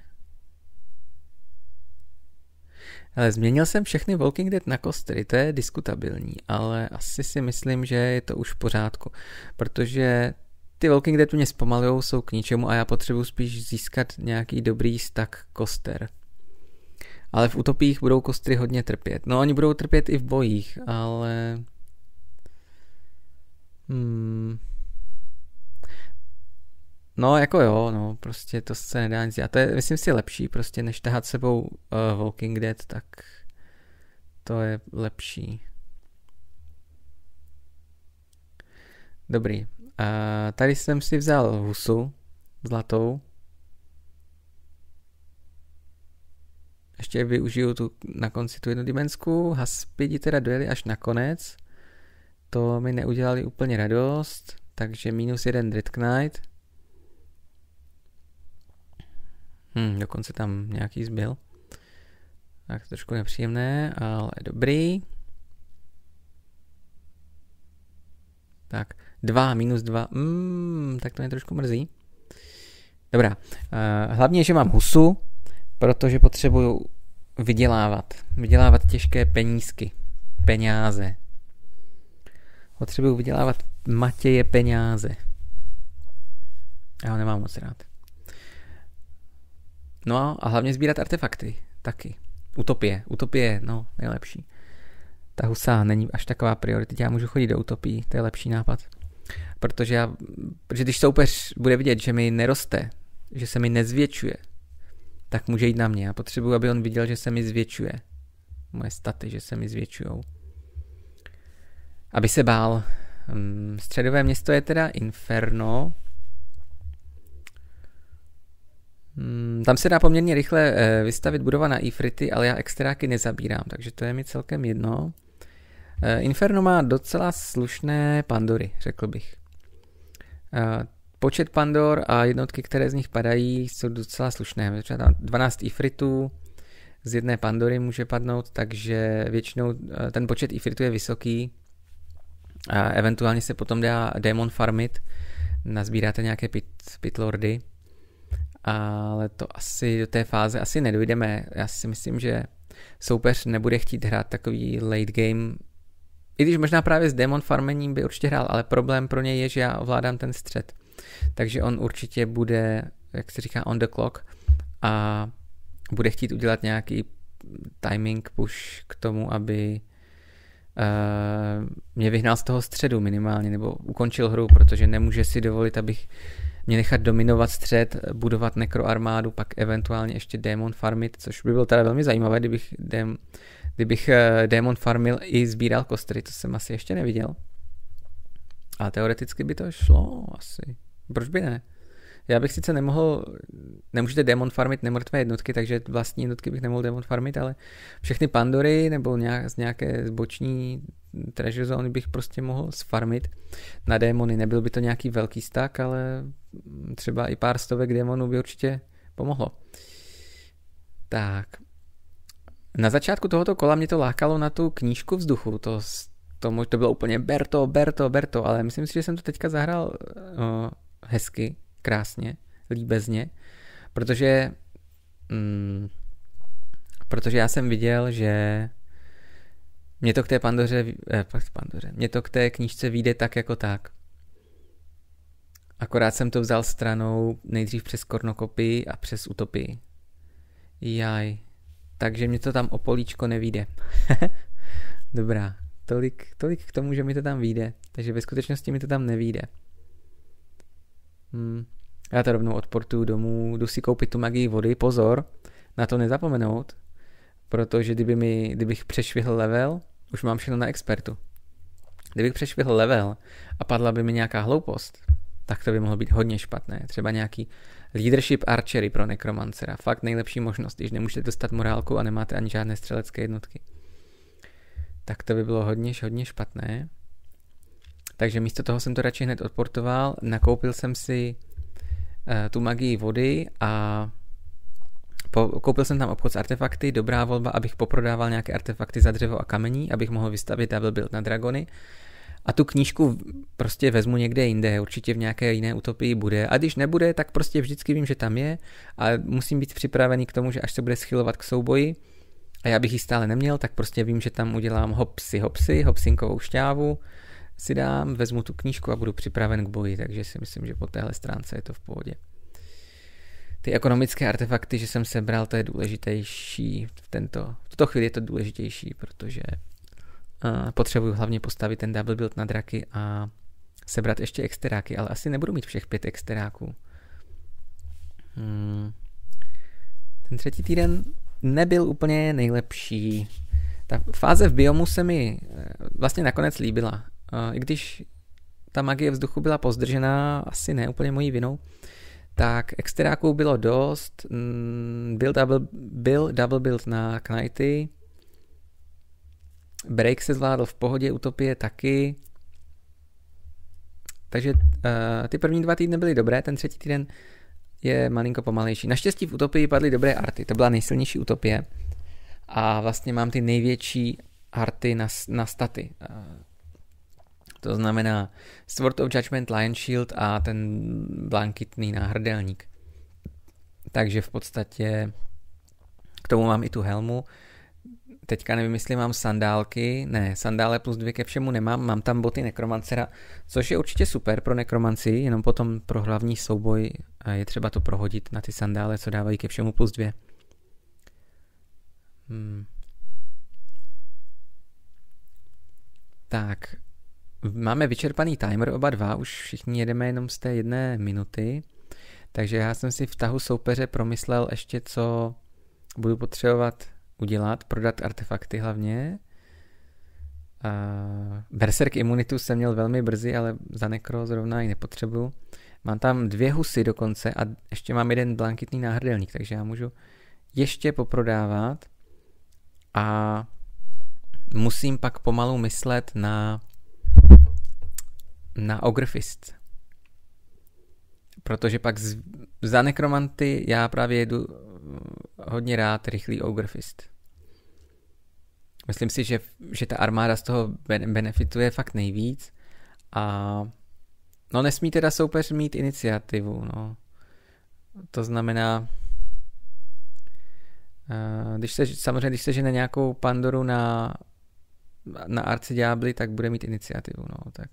Ale změnil jsem všechny Walking Dead na kostry, to je diskutabilní, ale asi si myslím, že je to už v pořádku, protože ty Walking Dead mě zpomalujou, jsou k ničemu a já potřebuji spíš získat nějaký dobrý stack koster. Ale v utopiích budou kostry hodně trpět. No oni budou trpět i v bojích, ale... Hmm... No jako jo, no prostě to se nedá nic dělat. To je, myslím si, lepší prostě, než tahat sebou uh, Walking Dead, tak to je lepší. Dobrý. Uh, tady jsem si vzal husu zlatou. Ještě využiju tu na konci tu jednodimensku. Haspidi teda dojeli až na konec. To mi neudělali úplně radost, takže minus jeden Dread Knight. Hmm, dokonce tam nějaký zbyl. Tak trošku nepříjemné, ale dobrý. Tak, dva, minus dva. Mm, tak to mě trošku mrzí. Dobrá. Uh, hlavně, že mám husu, protože potřebuju vydělávat. Vydělávat těžké penízky. Peňáze. Potřebuju vydělávat Matěje peňáze. Já ho nemám moc rád. No a hlavně sbírat artefakty. Taky. Utopie. Utopie, no, nejlepší. Ta husa není až taková priorita. Já můžu chodit do utopii, to je lepší nápad. Protože já, protože když soupeř bude vidět, že mi neroste, že se mi nezvětšuje, tak může jít na mě. Já potřebuji, aby on viděl, že se mi zvětšuje. Moje staty, že se mi zvětšujou. Aby se bál. Středové město je teda Inferno. Tam se dá poměrně rychle vystavit budova na Ifrity, ale já extráky nezabírám, takže to je mi celkem jedno. Inferno má docela slušné pandory, řekl bych. Počet pandor a jednotky, které z nich padají, jsou docela slušné. Třeba tam dvanáct Ifritů z jedné pandory může padnout, takže většinou ten počet Ifritů je vysoký. A eventuálně se potom dá démon farmit, nazbíráte nějaké pit, pitlordy, ale to asi do té fáze asi nedojdeme. Já si myslím, že soupeř nebude chtít hrát takový late game, i když možná právě s démon farmením by určitě hrál, ale problém pro něj je, že já ovládám ten střed. Takže on určitě bude, jak se říká, on the clock a bude chtít udělat nějaký timing push k tomu, aby uh, mě vyhnal z toho středu minimálně, nebo ukončil hru, protože nemůže si dovolit, abych mě nechat dominovat střed, budovat nekroarmádu, pak eventuálně ještě démon farmit, což by bylo teda velmi zajímavé, kdybych, dém, kdybych uh, démon farmil i sbíral kostry, to jsem asi ještě neviděl. Ale teoreticky by to šlo asi. Proč by ne? Já bych sice nemohl, nemůžete démon farmit nemrtvé jednotky, takže vlastní jednotky bych nemohl démon farmit, ale všechny pandory nebo nějak, z nějaké zboční treasure zóny bych prostě mohl sfarmit na démony. Nebyl by to nějaký velký stack, ale třeba i pár stovek démonů by určitě pomohlo. Tak. Na začátku tohoto kola mě to lákalo na tu knížku vzduchu, to To, to bylo úplně Berto, Berto, Berto, ale myslím si, že jsem to teďka zahrál uh, hezky, krásně, líbezně, protože mm, protože já jsem viděl, že mě to k té pandoře, eh, pandoře mě to k té knížce vyjde tak jako tak. Akorát jsem to vzal stranou nejdřív přes kornokopii a přes utopii. Jaj, takže mě to tam o políčko nevyjde. Dobrá. Tolik, tolik k tomu, že mi to tam vyjde. Takže ve skutečnosti mi to tam nevyjde. Hmm. Já to rovnou odportuju domů, jdu si koupit tu magii vody. Pozor, na to nezapomenout, protože kdyby mi, kdybych přešvihl level, už mám všechno na expertu. Kdybych přešvihl level a padla by mi nějaká hloupost, tak to by mohlo být hodně špatné. Třeba nějaký leadership archery pro nekromancera. Fakt nejlepší možnost, když nemůžete dostat morálku a nemáte ani žádné střelecké jednotky. Tak to by bylo hodně, hodně špatné. Takže místo toho jsem to radši hned odportoval, nakoupil jsem si uh, tu magii vody a Po, koupil jsem tam obchod s artefakty, dobrá volba, abych poprodával nějaké artefakty za dřevo a kamení, abych mohl vystavit double build na dragony. A tu knížku prostě vezmu někde jinde, určitě v nějaké jiné utopii bude. A když nebude, tak prostě vždycky vím, že tam je a musím být připravený k tomu, že až se bude schylovat k souboji a já bych ji stále neměl, tak prostě vím, že tam udělám hopsy hopsy, hopsinkovou šťávu, si dám, vezmu tu knížku a budu připraven k boji, takže si myslím, že po téhle stránce je to v pohodě. Ty ekonomické artefakty, že jsem sebral, to je důležitější v, tento, v tuto chvíli je to důležitější, protože uh, potřebuji hlavně postavit ten double build na draky a sebrat ještě exteráky, ale asi nebudu mít všech pět exteráků. Hmm. Ten třetí týden nebyl úplně nejlepší. Ta fáze v biomu se mi vlastně nakonec líbila. Uh, I když ta magie vzduchu byla pozdržená, asi ne úplně mojí vinou, tak exteráků bylo dost, byl double, byl double build na Knighty, break se zvládl v pohodě, utopie taky, takže uh, ty první dva týdny byly dobré, ten třetí týden je malinko pomalejší. Naštěstí v utopii padly dobré arty, to byla nejsilnější utopie a vlastně mám ty největší arty na, na staty. Uh, To znamená Sword of Judgment, Lion Shield a ten blankitný náhrdelník. Takže v podstatě k tomu mám i tu helmu. Teďka nevím, jestli mám sandálky. Ne, sandále plus dvě ke všemu nemám. Mám tam boty nekromancera, což je určitě super pro nekromanci, jenom potom pro hlavní souboj je třeba to prohodit na ty sandále, co dávají ke všemu plus dvě. Hmm. Tak, máme vyčerpaný timer oba dva, už všichni jedeme jenom z té jedné minuty, takže já jsem si v tahu soupeře promyslel ještě, co budu potřebovat udělat, prodat artefakty hlavně. Uh, Berserk imunitu jsem měl velmi brzy, ale za nekro zrovna ji nepotřebuju. Mám tam dvě husy dokonce a ještě mám jeden blankitný náhrdelník, takže já můžu ještě poprodávat a musím pak pomalu myslet na na Ogrefist. Protože pak z, za nekromanty já právě jedu hodně rád rychlý Ogrefist. Myslím si, že, že ta armáda z toho benefituje fakt nejvíc a no nesmí teda soupeř mít iniciativu, no. To znamená když se, samozřejmě když se žene nějakou Pandoru na na arciďábli, tak bude mít iniciativu, no, tak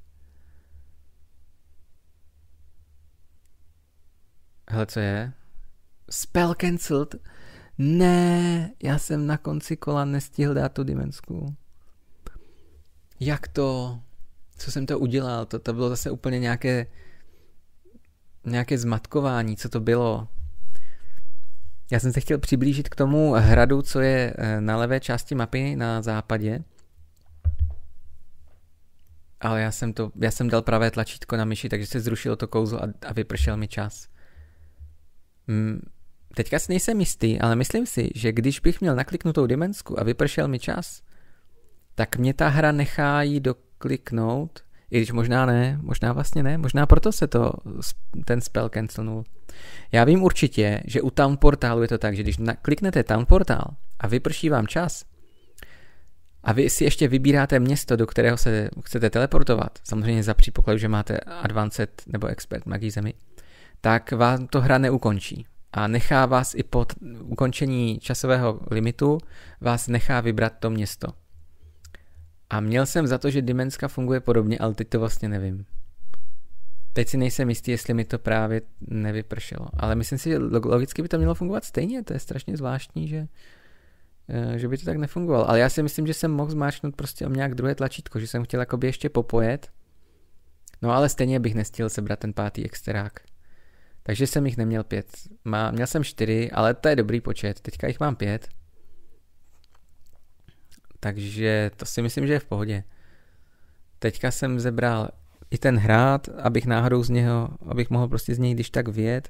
hele, co je? Spell cancelled? Ne, já jsem na konci kola nestihl dát tu dimensku. Jak to? Co jsem to udělal? To, to bylo zase úplně nějaké nějaké zmatkování, co to bylo? Já jsem se chtěl přiblížit k tomu hradu, co je na levé části mapy na západě. Ale já jsem, to, já jsem dal pravé tlačítko na myši, takže se zrušilo to kouzlo a, a vypršel mi čas. Hmm, teďka si nejsem jistý, ale myslím si, že když bych měl nakliknutou dimensku a vypršel mi čas, tak mě ta hra nechá jí dokliknout, i když možná ne, možná vlastně ne, možná proto se to, ten spell cancelnul. Já vím určitě, že u Town Portálu je to tak, že když kliknete Town Portál a vyprší vám čas, a vy si ještě vybíráte město, do kterého se chcete teleportovat, samozřejmě za předpokladu, že máte Advanced nebo Expert magii zemi, tak vám to hra neukončí. A nechá vás i po ukončení časového limitu, vás nechá vybrat to město. A měl jsem za to, že Dimenska funguje podobně, ale teď to vlastně nevím. Teď si nejsem jistý, jestli mi to právě nevypršelo. Ale myslím si, že logicky by to mělo fungovat stejně, to je strašně zvláštní, že že by to tak nefungovalo. Ale já si myslím, že jsem mohl zmáčknout prostě o nějak druhé tlačítko, že jsem chtěl jakoby ještě popojet. No ale stejně bych nestihl sebrat ten pátý exterák. Takže jsem jich neměl pět. Má, měl jsem čtyři, ale to je dobrý počet. Teďka jich mám pět. Takže to si myslím, že je v pohodě. Teďka jsem zebral i ten hrad, abych náhodou z něho, abych mohl prostě z něj když tak vyjet.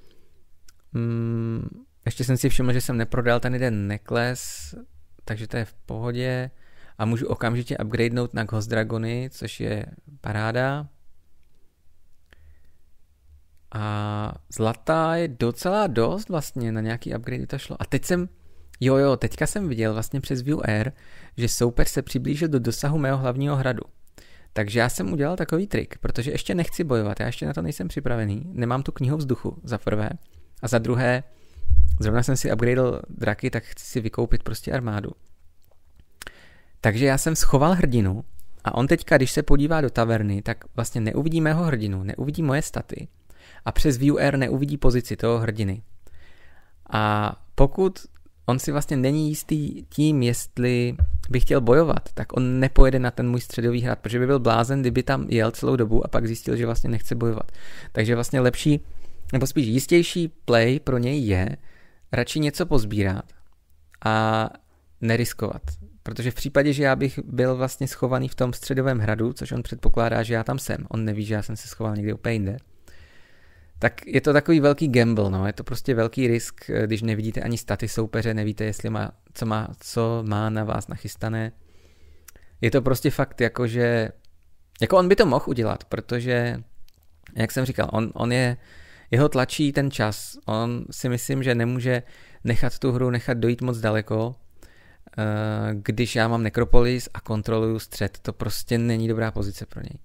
Hmm, ještě jsem si všiml, že jsem neprodal ten jeden nekles, takže to je v pohodě. A můžu okamžitě upgradenout na Ghost Dragony, což je paráda. A zlata je docela dost vlastně, na nějaký upgrade to šlo. A teď jsem, jo jo, teďka jsem viděl vlastně přes View Air, že soupeř se přiblížil do dosahu mého hlavního hradu. Takže já jsem udělal takový trik, protože ještě nechci bojovat, já ještě na to nejsem připravený, nemám tu knihu vzduchu za prvé a za druhé, zrovna jsem si upgradel draky, tak chci si vykoupit prostě armádu. Takže já jsem schoval hrdinu a on teďka, když se podívá do taverny, tak vlastně neuvidí mého hrdinu, neuvidí moje staty a přes View Air neuvidí pozici toho hrdiny. A pokud on si vlastně není jistý tím, jestli by chtěl bojovat, tak on nepojede na ten můj středový hrad, protože by byl blázen, kdyby tam jel celou dobu a pak zjistil, že vlastně nechce bojovat. Takže vlastně lepší, nebo spíš jistější play pro něj je radši něco pozbírat a neriskovat. Protože v případě, že já bych byl vlastně schovaný v tom středovém hradu, což on předpokládá, že já tam jsem, on neví, že já jsem se schoval někde úplně jinde, tak je to takový velký gamble, no. Je to prostě velký risk, když nevidíte ani staty soupeře, nevíte, jestli má, co má, co má na vás nachystané. Je to prostě fakt jako, že jako on by to mohl udělat, protože, jak jsem říkal, on, on je, jeho tlačí ten čas. On si myslím, že nemůže nechat tu hru nechat dojít moc daleko, když já mám Nekropolis a kontroluju střed. To prostě není dobrá pozice pro něj.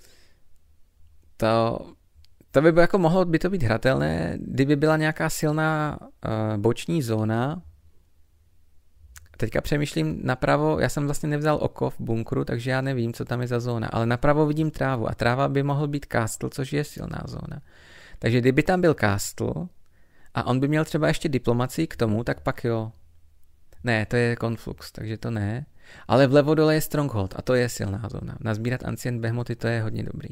To... To by bylo jako mohlo by to být hratelné, kdyby byla nějaká silná uh, boční zóna. Teďka přemýšlím napravo, já jsem vlastně nevzal oko v bunkru, takže já nevím, co tam je za zóna, ale napravo vidím trávu a tráva by mohl být castle, což je silná zóna. Takže kdyby tam byl castle a on by měl třeba ještě diplomacii k tomu, tak pak jo. Ne, to je Conflux, takže to ne. Ale vlevo dole je Stronghold a to je silná zóna. Nazbírat Ancient Behemoty, to je hodně dobrý.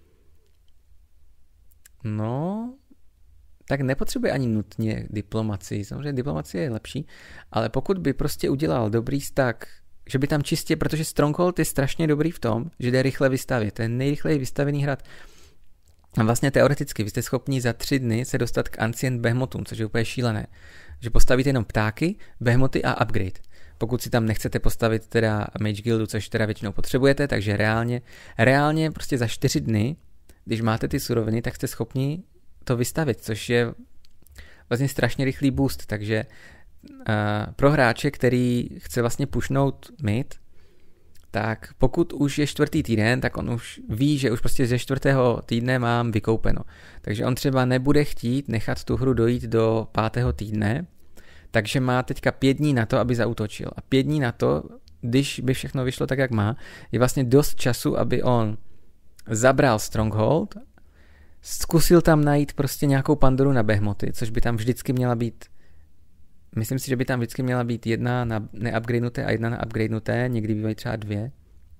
No, tak nepotřebuje ani nutně diplomacii. Samozřejmě diplomacie je lepší, ale pokud by prostě udělal dobrý stack, že by tam čistě, protože Stronghold je strašně dobrý v tom, že jde rychle vystavět. To je nejrychleji vystavený hrad. A vlastně teoreticky vy jste schopni za tři dny se dostat k Ancient Behemotům, což je úplně šílené. Že postavíte jenom ptáky, behemoty a upgrade. Pokud si tam nechcete postavit teda Mage Guildu, což teda většinou potřebujete, takže reálně, reálně prostě za čtyři dny, když máte ty suroviny, tak jste schopni to vystavit, což je vlastně strašně rychlý boost, takže uh, pro hráče, který chce vlastně pushnout mid, tak pokud už je čtvrtý týden, tak on už ví, že už prostě ze čtvrtého týdne mám vykoupeno. Takže on třeba nebude chtít nechat tu hru dojít do pátého týdne, takže má teďka pět dní na to, aby zaútočil. A pět dní na to, když by všechno vyšlo tak, jak má, je vlastně dost času, aby on zabral Stronghold, zkusil tam najít prostě nějakou Pandoru na Behemoty, což by tam vždycky měla být, myslím si, že by tam vždycky měla být jedna na neupgradenuté a jedna na upgradenuté, někdy bývají třeba dvě.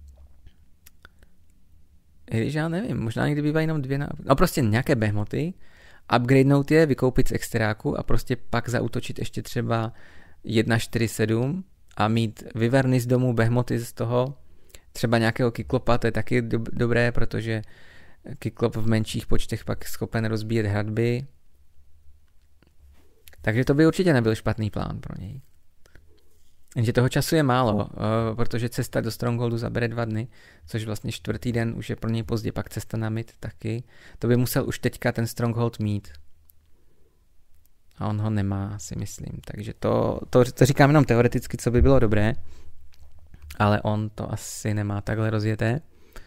I když já nevím, možná někdy bývají jenom dvě na, no prostě nějaké Behemoty, upgradenout je, vykoupit z extráku a prostě pak zaútočit ještě třeba jedna čtyři sedm a mít vyverny z domu Behemoty z toho, třeba nějakého Kyklopa, to je taky do- dobré, protože Kyklop v menších počtech pak schopen rozbíjet hradby. Takže to by určitě nebyl špatný plán pro něj. Jenže toho času je málo, protože cesta do Strongholdu zabere dva dny, což vlastně čtvrtý den už je pro něj pozdě, pak cesta na mid taky. To by musel už teďka ten Stronghold mít. A on ho nemá, si myslím. Takže to, to, to říkám jenom teoreticky, co by bylo dobré, ale on to asi nemá takhle rozjeté.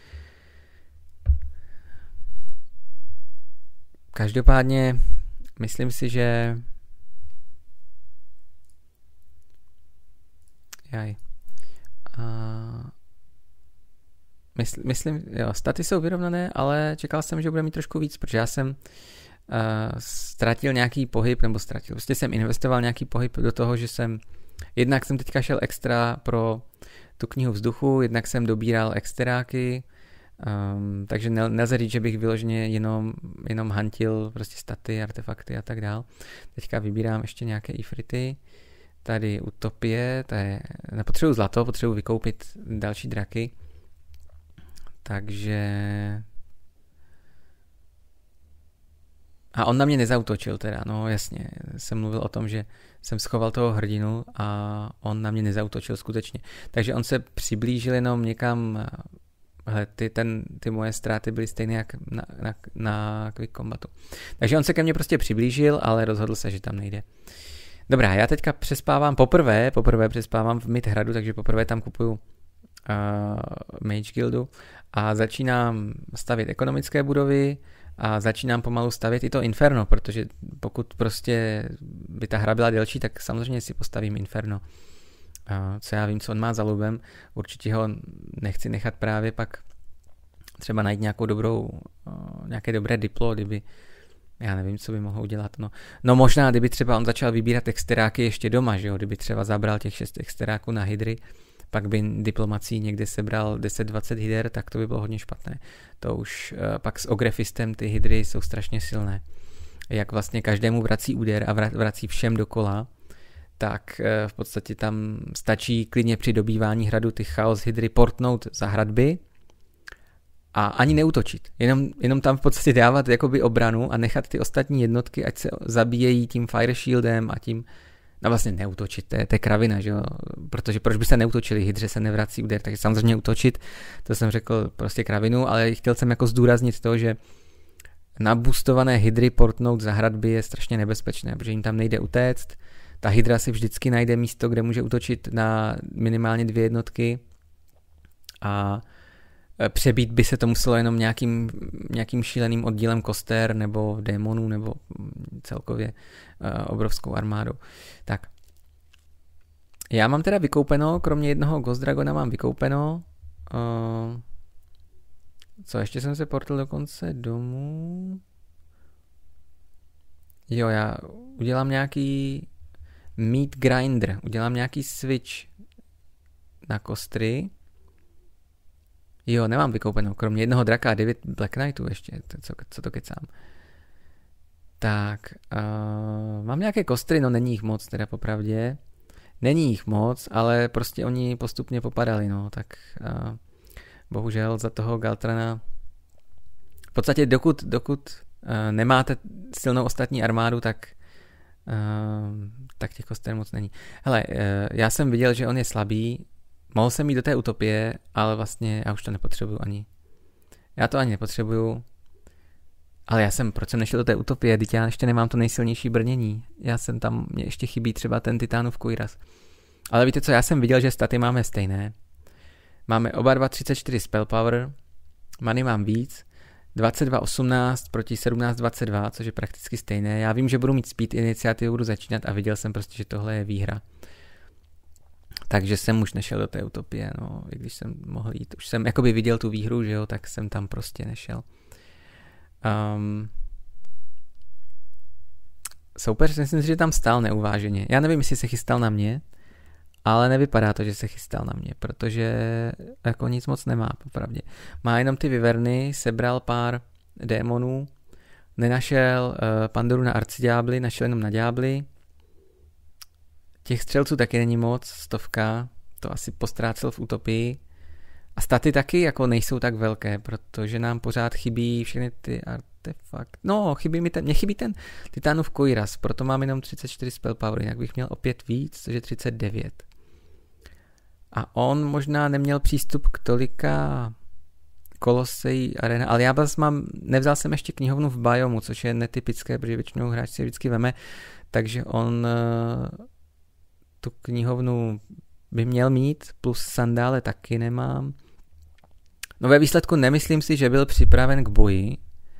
Každopádně myslím si, že Jaj. A mysl, myslím, jo, staty jsou vyrovnané, ale čekal jsem, že bude mít trošku víc, protože já jsem uh, ztratil nějaký pohyb, nebo ztratil, prostě jsem investoval nějaký pohyb do toho, že jsem, jednak jsem teďka šel extra pro tu knihu vzduchu, jednak jsem dobíral extráky, um, takže nel, nelze říct, že bych vyloženě jenom, jenom hantil prostě staty, artefakty a tak dál. Teďka vybírám ještě nějaké ifrity. Tady utopie, to je, nepotřebuji zlato, potřebuji vykoupit další draky. Takže... A on na mě nezautočil teda, no jasně, jsem mluvil o tom, že jsem schoval toho hrdinu a on na mě nezautočil skutečně. Takže on se přiblížil jenom někam hele, ty, ten, ty moje ztráty byly stejné jak na, na, na Quick Combatu. Takže on se ke mně prostě přiblížil, ale rozhodl se, že tam nejde. Dobrá, já teďka přespávám poprvé, poprvé přespávám v Midhradu, takže poprvé tam kupuju uh, Mage Guildu a začínám stavět ekonomické budovy a začínám pomalu stavět i to Inferno, protože pokud prostě by ta hra byla delší, tak samozřejmě si postavím Inferno. Uh, co já vím, co on má za lubem, určitě ho nechci nechat právě pak třeba najít nějakou dobrou, uh, nějaké dobré diplo, kdyby, já nevím, co by mohl udělat. No, no možná, kdyby třeba on začal vybírat exteráky ještě doma, že jo, kdyby třeba zabral těch šest exteráků na hydry, pak by diplomací někde sebral deset dvacet hyder, tak to by bylo hodně špatné. To už uh, pak s Ogrefistem ty hydry jsou strašně silné. Jak vlastně každému vrací úder a vrací všem dokola, tak v podstatě tam stačí klidně při dobývání hradu ty chaos hydry portnout za hradby a ani neútočit. Jenom, jenom tam v podstatě dávat jakoby obranu a nechat ty ostatní jednotky, ať se zabíjejí tím fire shieldem a tím, no vlastně neútočit, to je, to je kravina, že jo? Protože proč by se neútočili, hydře se nevrací úder, takže samozřejmě útočit, to jsem řekl prostě kravinu, ale chtěl jsem jako zdůraznit to, že nabustované hydry portnout za hradby je strašně nebezpečné, protože jim tam nejde utéct. Ta hydra si vždycky najde místo, kde může útočit na minimálně dvě jednotky a přebít by se to muselo jenom nějakým, nějakým šíleným oddílem koster nebo démonů nebo celkově uh, obrovskou armádou. Tak. Já mám teda vykoupeno, kromě jednoho Ghost Dragona mám vykoupeno. Uh, co, ještě jsem se portal do konce domů. Jo, já udělám nějaký Meat Grinder, udělám nějaký switch na kostry. Jo, nemám vykoupeno, kromě jednoho draka a devět Black Knightů ještě, co, co to kecám. Tak, uh, mám nějaké kostry, no není jich moc teda popravdě. Není jich moc, ale prostě oni postupně popadali, no, tak uh, bohužel za toho Galtrana. V podstatě dokud, dokud uh, nemáte silnou ostatní armádu, tak Uh, tak těch koster moc není. Hele, uh, já jsem viděl, že on je slabý, mohl jsem jít do té utopie, ale vlastně já už to nepotřebuju ani. Já to ani nepotřebuju, ale já jsem, proč jsem nešel do té utopie, teď já ještě nemám to nejsilnější brnění. Já jsem tam, mě ještě chybí třeba ten Titánův Kuiras. Ale víte co, já jsem viděl, že staty máme stejné. Máme oba dva třicet čtyři spell power, many mám víc, dvacet dva osmnáct proti sedmnáct dvacet dva, což je prakticky stejné. Já vím, že budu mít speed iniciativu, budu začínat a viděl jsem prostě, že tohle je výhra. Takže jsem už nešel do té utopie, no, i když jsem mohl jít. Už jsem jakoby viděl tu výhru, že jo, tak jsem tam prostě nešel. Um, soupeř, myslím si, že tam stál neuváženě. Já nevím, jestli se chystal na mě, ale nevypadá to, že se chystal na mě, protože jako nic moc nemá, popravdě. Má jenom ty vyverny, sebral pár démonů, nenašel uh, Pandoru na arciďábly, našel jenom na ďábly. Těch střelců taky není moc, stovka, to asi postrácel v utopii. A staty taky jako nejsou tak velké, protože nám pořád chybí všechny ty artefakty. No, chybí mi ten, mě chybí ten Titánův Kuiras, proto mám jenom třicet čtyři spell power, jinak bych měl opět víc, což je třicet devět. A on možná neměl přístup k tolika Kolosej arena, ale já vás mám, nevzal jsem ještě knihovnu v biomu, což je netypické, protože většinou hráč si vždycky veme, takže on tu knihovnu by měl mít, plus sandále taky nemám. No ve výsledku nemyslím si, že byl připraven k boji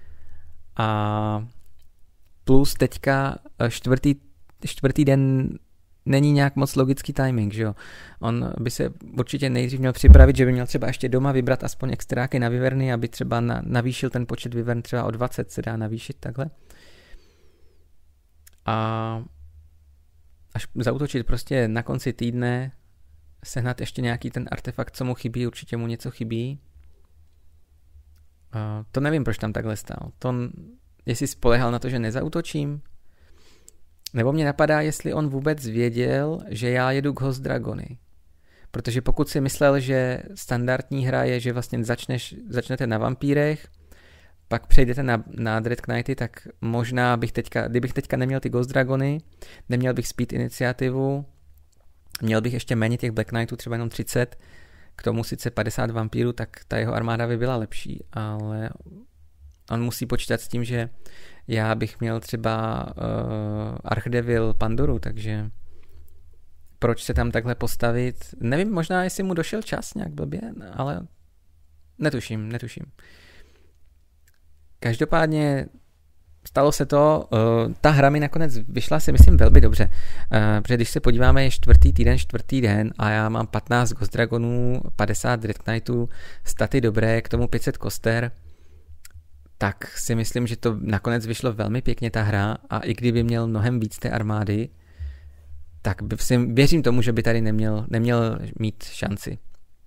a plus teďka čtvrtý, čtvrtý den není nějak moc logický timing, že jo. On by se určitě nejdřív měl připravit, že by měl třeba ještě doma vybrat aspoň extráky na vyverny, aby třeba na, navýšil ten počet vyvern, třeba o dvacet se dá navýšit takhle. A až zaútočit prostě na konci týdne, sehnat ještě nějaký ten artefakt, co mu chybí, určitě mu něco chybí. Uh, to nevím, proč tam takhle stál. To, jestli spolehal na to, že nezaútočím, nebo mě napadá, jestli on vůbec věděl, že já jedu k Ghost Dragony. Protože pokud si myslel, že standardní hra je, že vlastně začneš, začnete na vampírech, pak přejdete na, na Dread Knighty, tak možná bych teďka, kdybych teďka neměl ty Ghost Dragony, neměl bych speed iniciativu, měl bych ještě méně těch Black Knightů, třeba jenom třicet, k tomu sice padesát vampírů, tak ta jeho armáda by byla lepší, ale on musí počítat s tím, že já bych měl třeba uh, Archdevil Pandoru, takže proč se tam takhle postavit? Nevím, možná jestli mu došel čas nějak blbě, ale netuším, netuším. Každopádně stalo se to, uh, ta hra mi nakonec vyšla si myslím velmi dobře, uh, protože když se podíváme je čtvrtý týden, čtvrtý den a já mám patnáct Ghost Dragonů, padesát Dread Knightů, staty dobré, k tomu pět set koster, tak si myslím, že to nakonec vyšlo velmi pěkně ta hra a i kdyby měl mnohem víc té armády, tak si věřím tomu, že by tady neměl, neměl mít šanci.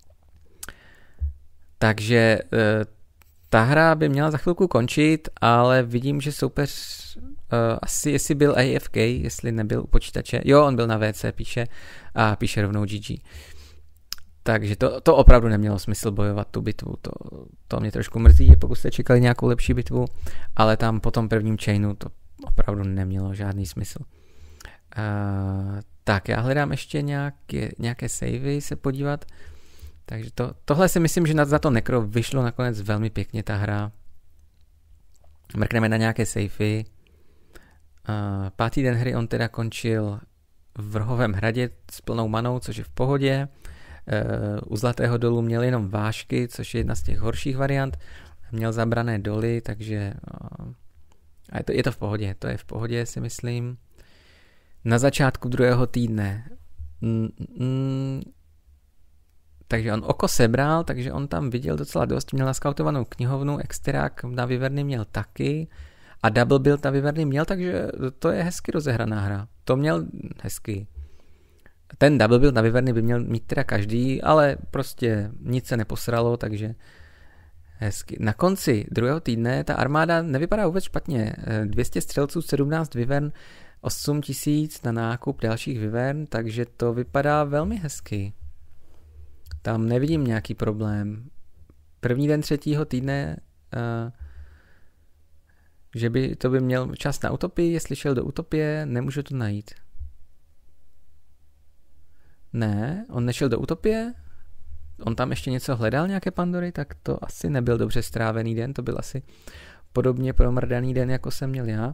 Takže uh, ta hra by měla za chvilku končit, ale vidím, že soupeř uh, asi jestli byl A F K, jestli nebyl u počítače. Jo, on byl na V C, píše a píše rovnou G G. Takže to, to opravdu nemělo smysl bojovat tu bitvu. To, to mě trošku mrzí, pokud jste čekali nějakou lepší bitvu, ale tam po tom prvním chainu to opravdu nemělo žádný smysl. Uh, tak, já hledám ještě nějaké, nějaké savey se podívat. Takže to, tohle si myslím, že za to Necro vyšlo nakonec velmi pěkně ta hra. Mrkneme na nějaké safey. Uh, pátý den hry on teda končil v Rohovém hradě s plnou manou, což je v pohodě. Uh, u Zlatého dolu měl jenom vážky, což je jedna z těch horších variant. Měl zabrané doly, takže uh, a je, to, je to v pohodě. To je v pohodě, si myslím. Na začátku druhého týdne mm, mm, takže on oko sebral, takže on tam viděl docela dost, měl naskautovanou knihovnu, extrák na Vyverny měl taky a Double Build na Vyverny měl, takže to je hezky rozehraná hra. To měl hezky. Ten Double Build na Vyverny by měl mít teda každý, ale prostě nic se neposralo, takže hezky. Na konci druhého týdne ta armáda nevypadá vůbec špatně. dvě stě střelců, sedmnáct Vyvern, osm tisíc na nákup dalších Vyvern, takže to vypadá velmi hezky. Tam nevidím nějaký problém. První den třetího týdne, uh, že by to by měl čas na utopii, jestli šel do utopie, nemůžu to najít. Ne, on nešel do utopie, on tam ještě něco hledal, nějaké Pandory, tak to asi nebyl dobře strávený den, to byl asi podobně promrdaný den, jako jsem měl já.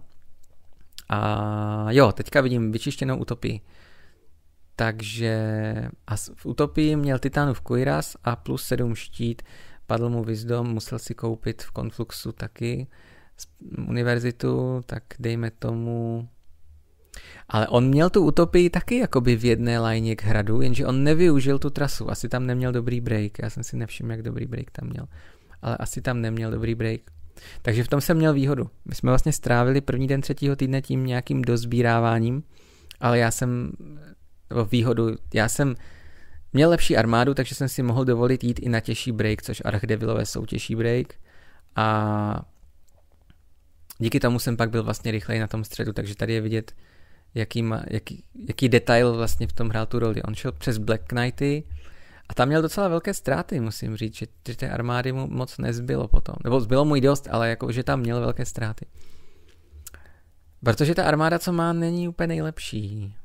A jo, teďka vidím vyčištěnou utopii. Takže a v utopii měl Titanův Kuiras a plus sedm štít, padl mu Wisdom, musel si koupit v Confluxu taky univerzitu, tak dejme tomu. Ale on měl tu utopii taky jakoby v jedné lajně k hradu, jenže on nevyužil tu trasu, asi tam neměl dobrý break, já jsem si nevšiml, jak dobrý break tam měl, ale asi tam neměl dobrý break. Takže v tom jsem měl výhodu. My jsme vlastně strávili první den třetího týdne tím nějakým dozbíráváním, ale já jsem výhodu, já jsem měl lepší armádu, takže jsem si mohl dovolit jít i na těžší break, což Archdevilové jsou těžší break a díky tomu jsem pak byl vlastně rychleji na tom středu, takže tady je vidět, jaký, má, jaký, jaký detail vlastně v tom hrál tu roli. On šel přes Black Knighty a tam měl docela velké ztráty, musím říct, že, že té armády mu moc nezbylo potom. Nebo zbylo mu i dost, ale jako, že tam měl velké ztráty. Protože ta armáda, co má, není úplně nejlepší.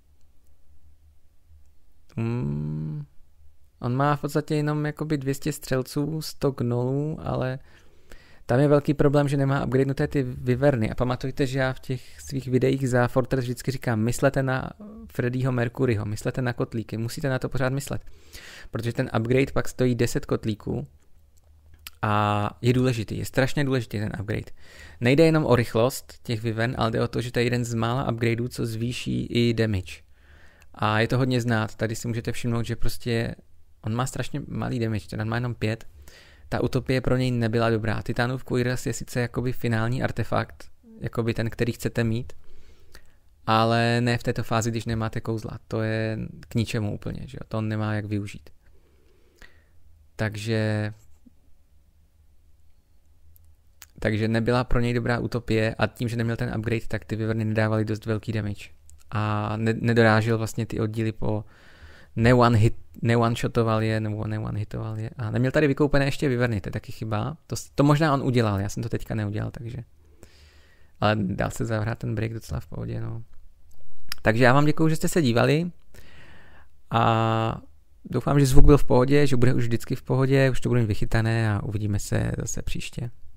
Hmm. On má v podstatě jenom jakoby dvě stě střelců, sto gnolů, ale tam je velký problém, že nemá upgradenuté ty Vyverny. A pamatujte, že já v těch svých videích za Fortress vždycky říkám, myslete na Freddyho Mercuryho, myslete na kotlíky, musíte na to pořád myslet. Protože ten upgrade pak stojí deset kotlíků a je důležitý, je strašně důležitý ten upgrade. Nejde jenom o rychlost těch Vyvern, ale jde o to, že to je jeden z mála upgradeů, co zvýší i damage. A je to hodně znát, tady si můžete všimnout, že prostě on má strašně malý damage, ten má jenom pět. Ta utopie pro něj nebyla dobrá. Titanův Kuiras je sice jakoby finální artefakt, jakoby ten, který chcete mít, ale ne v této fázi, když nemáte kouzla. To je k ničemu úplně, že jo? To on nemá jak využít. Takže takže nebyla pro něj dobrá utopie a tím, že neměl ten upgrade, tak ty Vyverny nedávaly dost velký damage. A ne- nedorážel vlastně ty oddíly po ne-one hit, ne-one-shotoval je, nebo ne-one-hitoval je. A neměl tady vykoupené ještě Vyverny, to je taky chyba. To, to možná on udělal, já jsem to teďka neudělal, takže. Ale dal se zahrát ten break docela v pohodě, no. Takže já vám děkuju, že jste se dívali a doufám, že zvuk byl v pohodě, že bude už vždycky v pohodě, už to bude vychytané a uvidíme se zase příště.